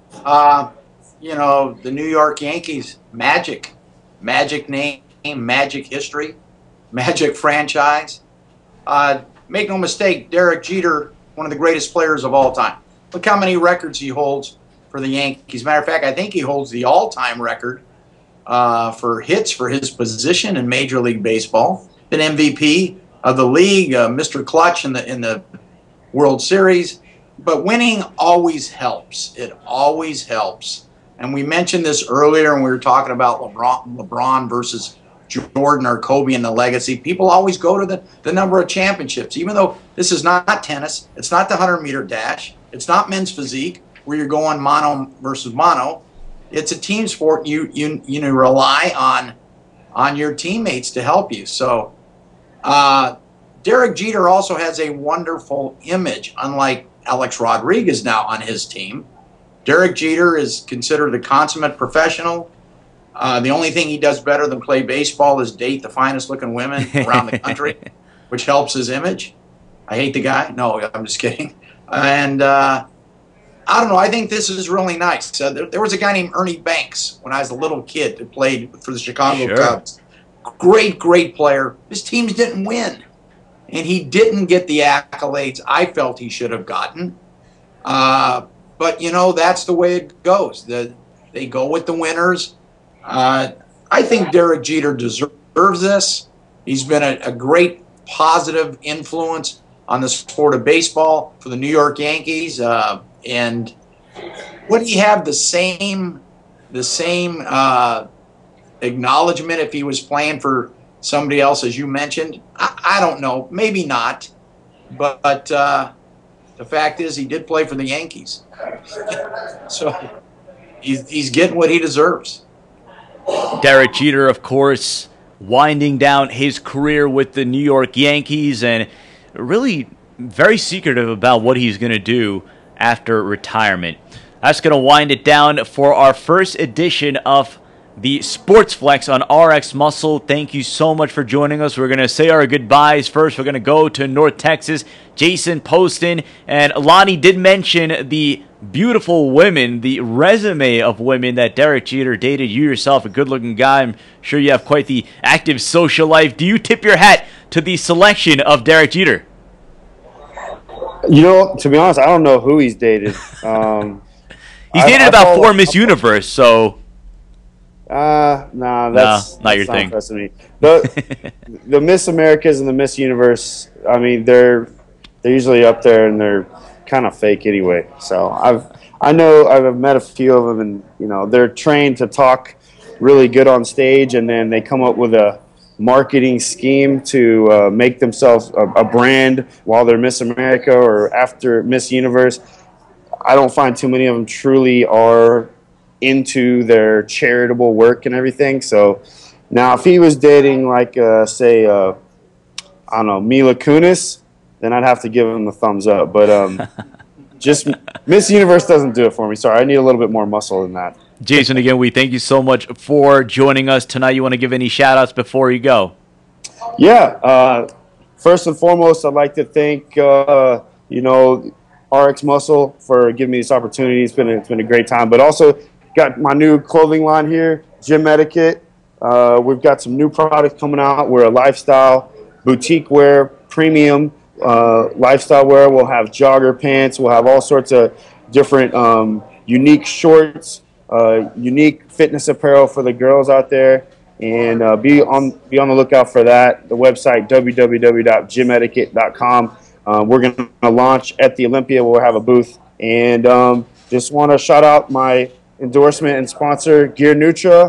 You know, the New York Yankees, magic name, magic history, magic franchise. Make no mistake, Derek Jeter, one of the greatest players of all time. Look how many records he holds for the Yankees. Matter of fact, I think he holds the all-time record for hits for his position in Major League Baseball. Been MVP of the league, Mr. Clutch in the World Series. But winning always helps. It always helps. And we mentioned this earlier when we were talking about LeBron versus Jordan or Kobe and the legacy. People always go to the number of championships. Even though this is not tennis, it's not the 100-meter dash, it's not men's physique where you're going mono versus mono. It's a team sport. You rely on your teammates to help you. So Derek Jeter also has a wonderful image, unlike Alex Rodriguez now on his team. Derek Jeter is considered a consummate professional. The only thing he does better than play baseball is date the finest looking women around the country, which helps his image. I hate the guy. No, I'm just kidding. And I don't know. I think this is really nice. There was a guy named Ernie Banks when I was a little kid that played for the Chicago Cubs. Great player. His teams didn't win. And he didn't get the accolades I felt he should have gotten. But, you know, that's the way it goes. They go with the winners. I think Derek Jeter deserves this. He's been a great positive influence on the sport of baseball for the New York Yankees. And would he have the same acknowledgement if he was playing for somebody else, as you mentioned? I don't know. Maybe not. But the fact is he did play for the Yankees. So he's getting what he deserves. Derek Jeter, of course, winding down his career with the New York Yankees, and really very secretive about what he's going to do after retirement. That's going to wind it down for our first edition of the SportsFlex on RxMuscle. Thank you so much for joining us. We're going to say our goodbyes. First, we're going to go to North Texas. Jason, Poston, and Lonnie did mention the beautiful women, the resume of women that Derek Jeter dated. You yourself, a good-looking guy. I'm sure you have quite the active social life. Do you tip your hat to the selection of Derek Jeter? You know, to be honest, I don't know who he's dated. He's dated about 4 Miss Universe, so... Nah, that's not your thing. The Miss Americas and the Miss Universe, I mean, they're usually up there and they're kind of fake anyway. So I've met a few of them, and you know, they're trained to talk really good on stage, and then they come up with a marketing scheme to make themselves a brand while they're Miss America or after Miss Universe. I don't find too many of them truly are into their charitable work and everything. So now if he was dating like say I don't know, Mila Kunis, then I'd have to give him the thumbs up. But just Miss Universe doesn't do it for me. Sorry, I need a little bit more muscle than that. Jason, again, we thank you so much for joining us tonight. You want to give any shout outs before you go? Yeah, first and foremost, I'd like to thank you know, RxMuscle for giving me this opportunity. It's been a great time. But also got my new clothing line here, Gym Etiquette. We've got some new products coming out. We're a lifestyle boutique wear, premium lifestyle wear. We'll have jogger pants. We'll have all sorts of different unique shorts, unique fitness apparel for the girls out there. And be on the lookout for that. The website, www.gymetiquette.com. We're going to launch at the Olympia. We'll have a booth. And just want to shout out my endorsement and sponsor, Gear Nutra.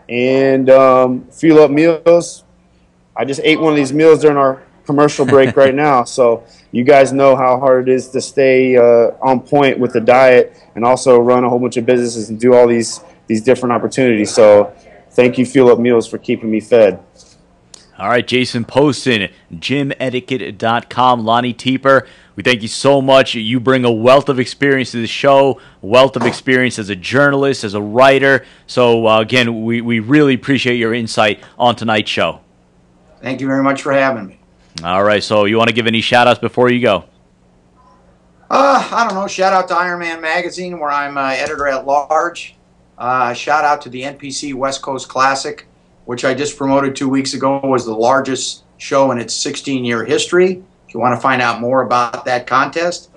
and fuel up meals. I just ate one of these meals during our commercial break right now, so you guys know how hard it is to stay on point with the diet and also run a whole bunch of businesses and do all these different opportunities. So thank you, Fuel Up Meals, for keeping me fed. All right, Jason Poston, gymetiquette.com, Lonnie Teper, we thank you so much. You bring a wealth of experience to the show, wealth of experience as a journalist, as a writer. So, again, we really appreciate your insight on tonight's show. Thank you very much for having me. All right, so you want to give any shout-outs before you go? I don't know. Shout out to Ironman Magazine, where I'm editor-at-large. Shout out to the NPC West Coast Classic, which I just promoted 2 weeks ago, was the largest show in its 16-year history. If you want to find out more about that contest,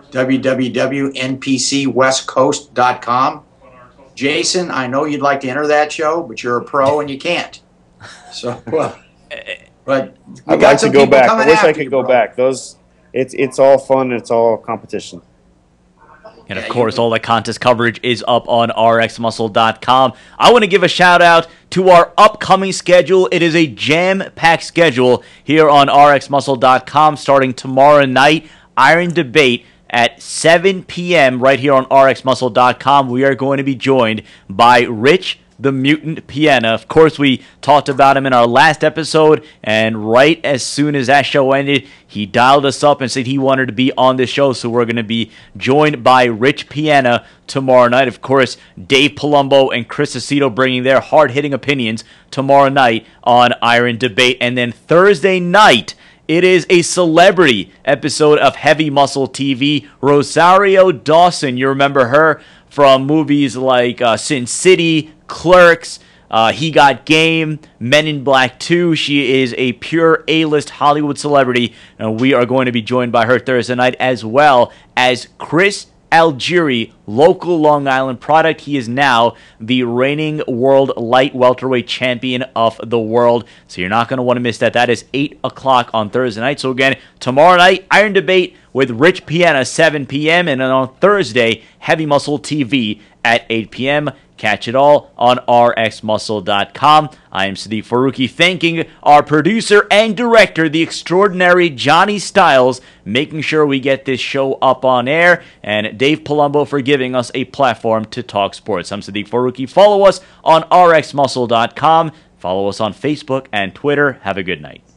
www.npcwestcoast.com. Jason, I know you'd like to enter that show, but you're a pro and you can't. So, but I'd like to go back. I wish I could go back. It's all fun and it's all competition. And, of course, all the contest coverage is up on RxMuscle.com. I want to give a shout-out to our upcoming schedule. It is a jam-packed schedule here on RxMuscle.com starting tomorrow night. Iron Debate at 7 p.m. right here on RxMuscle.com. We are going to be joined by Rich the Mutant Piana. Of course, we talked about him in our last episode, and right as soon as that show ended, he dialed us up and said he wanted to be on the show, so we're going to be joined by Rich Piana tomorrow night. Of course, Dave Palumbo and Chris Aceto bringing their hard-hitting opinions tomorrow night on Iron Debate. And then Thursday night, it is a celebrity episode of Heavy Muscle TV. Rosario Dawson, you remember her from movies like Sin City, Clerks, He Got Game, Men in Black 2. She is a pure A-list Hollywood celebrity, and we are going to be joined by her Thursday night, as well as Chris Algieri, local Long Island product. He is now the reigning world light welterweight champion of the world, so you're not going to want to miss that. That is 8 o'clock on Thursday night. So again, tomorrow night, Iron Debate with Rich Piana, 7 p.m., and then on Thursday, Heavy Muscle TV at 8 p.m. Catch it all on RxMuscle.com. I am Siddique Farooqi, thanking our producer and director, the extraordinary Johnny Styles, making sure we get this show up on air, and Dave Palumbo for giving us a platform to talk sports. I'm Siddique Farooqi. Follow us on RxMuscle.com. Follow us on Facebook and Twitter. Have a good night.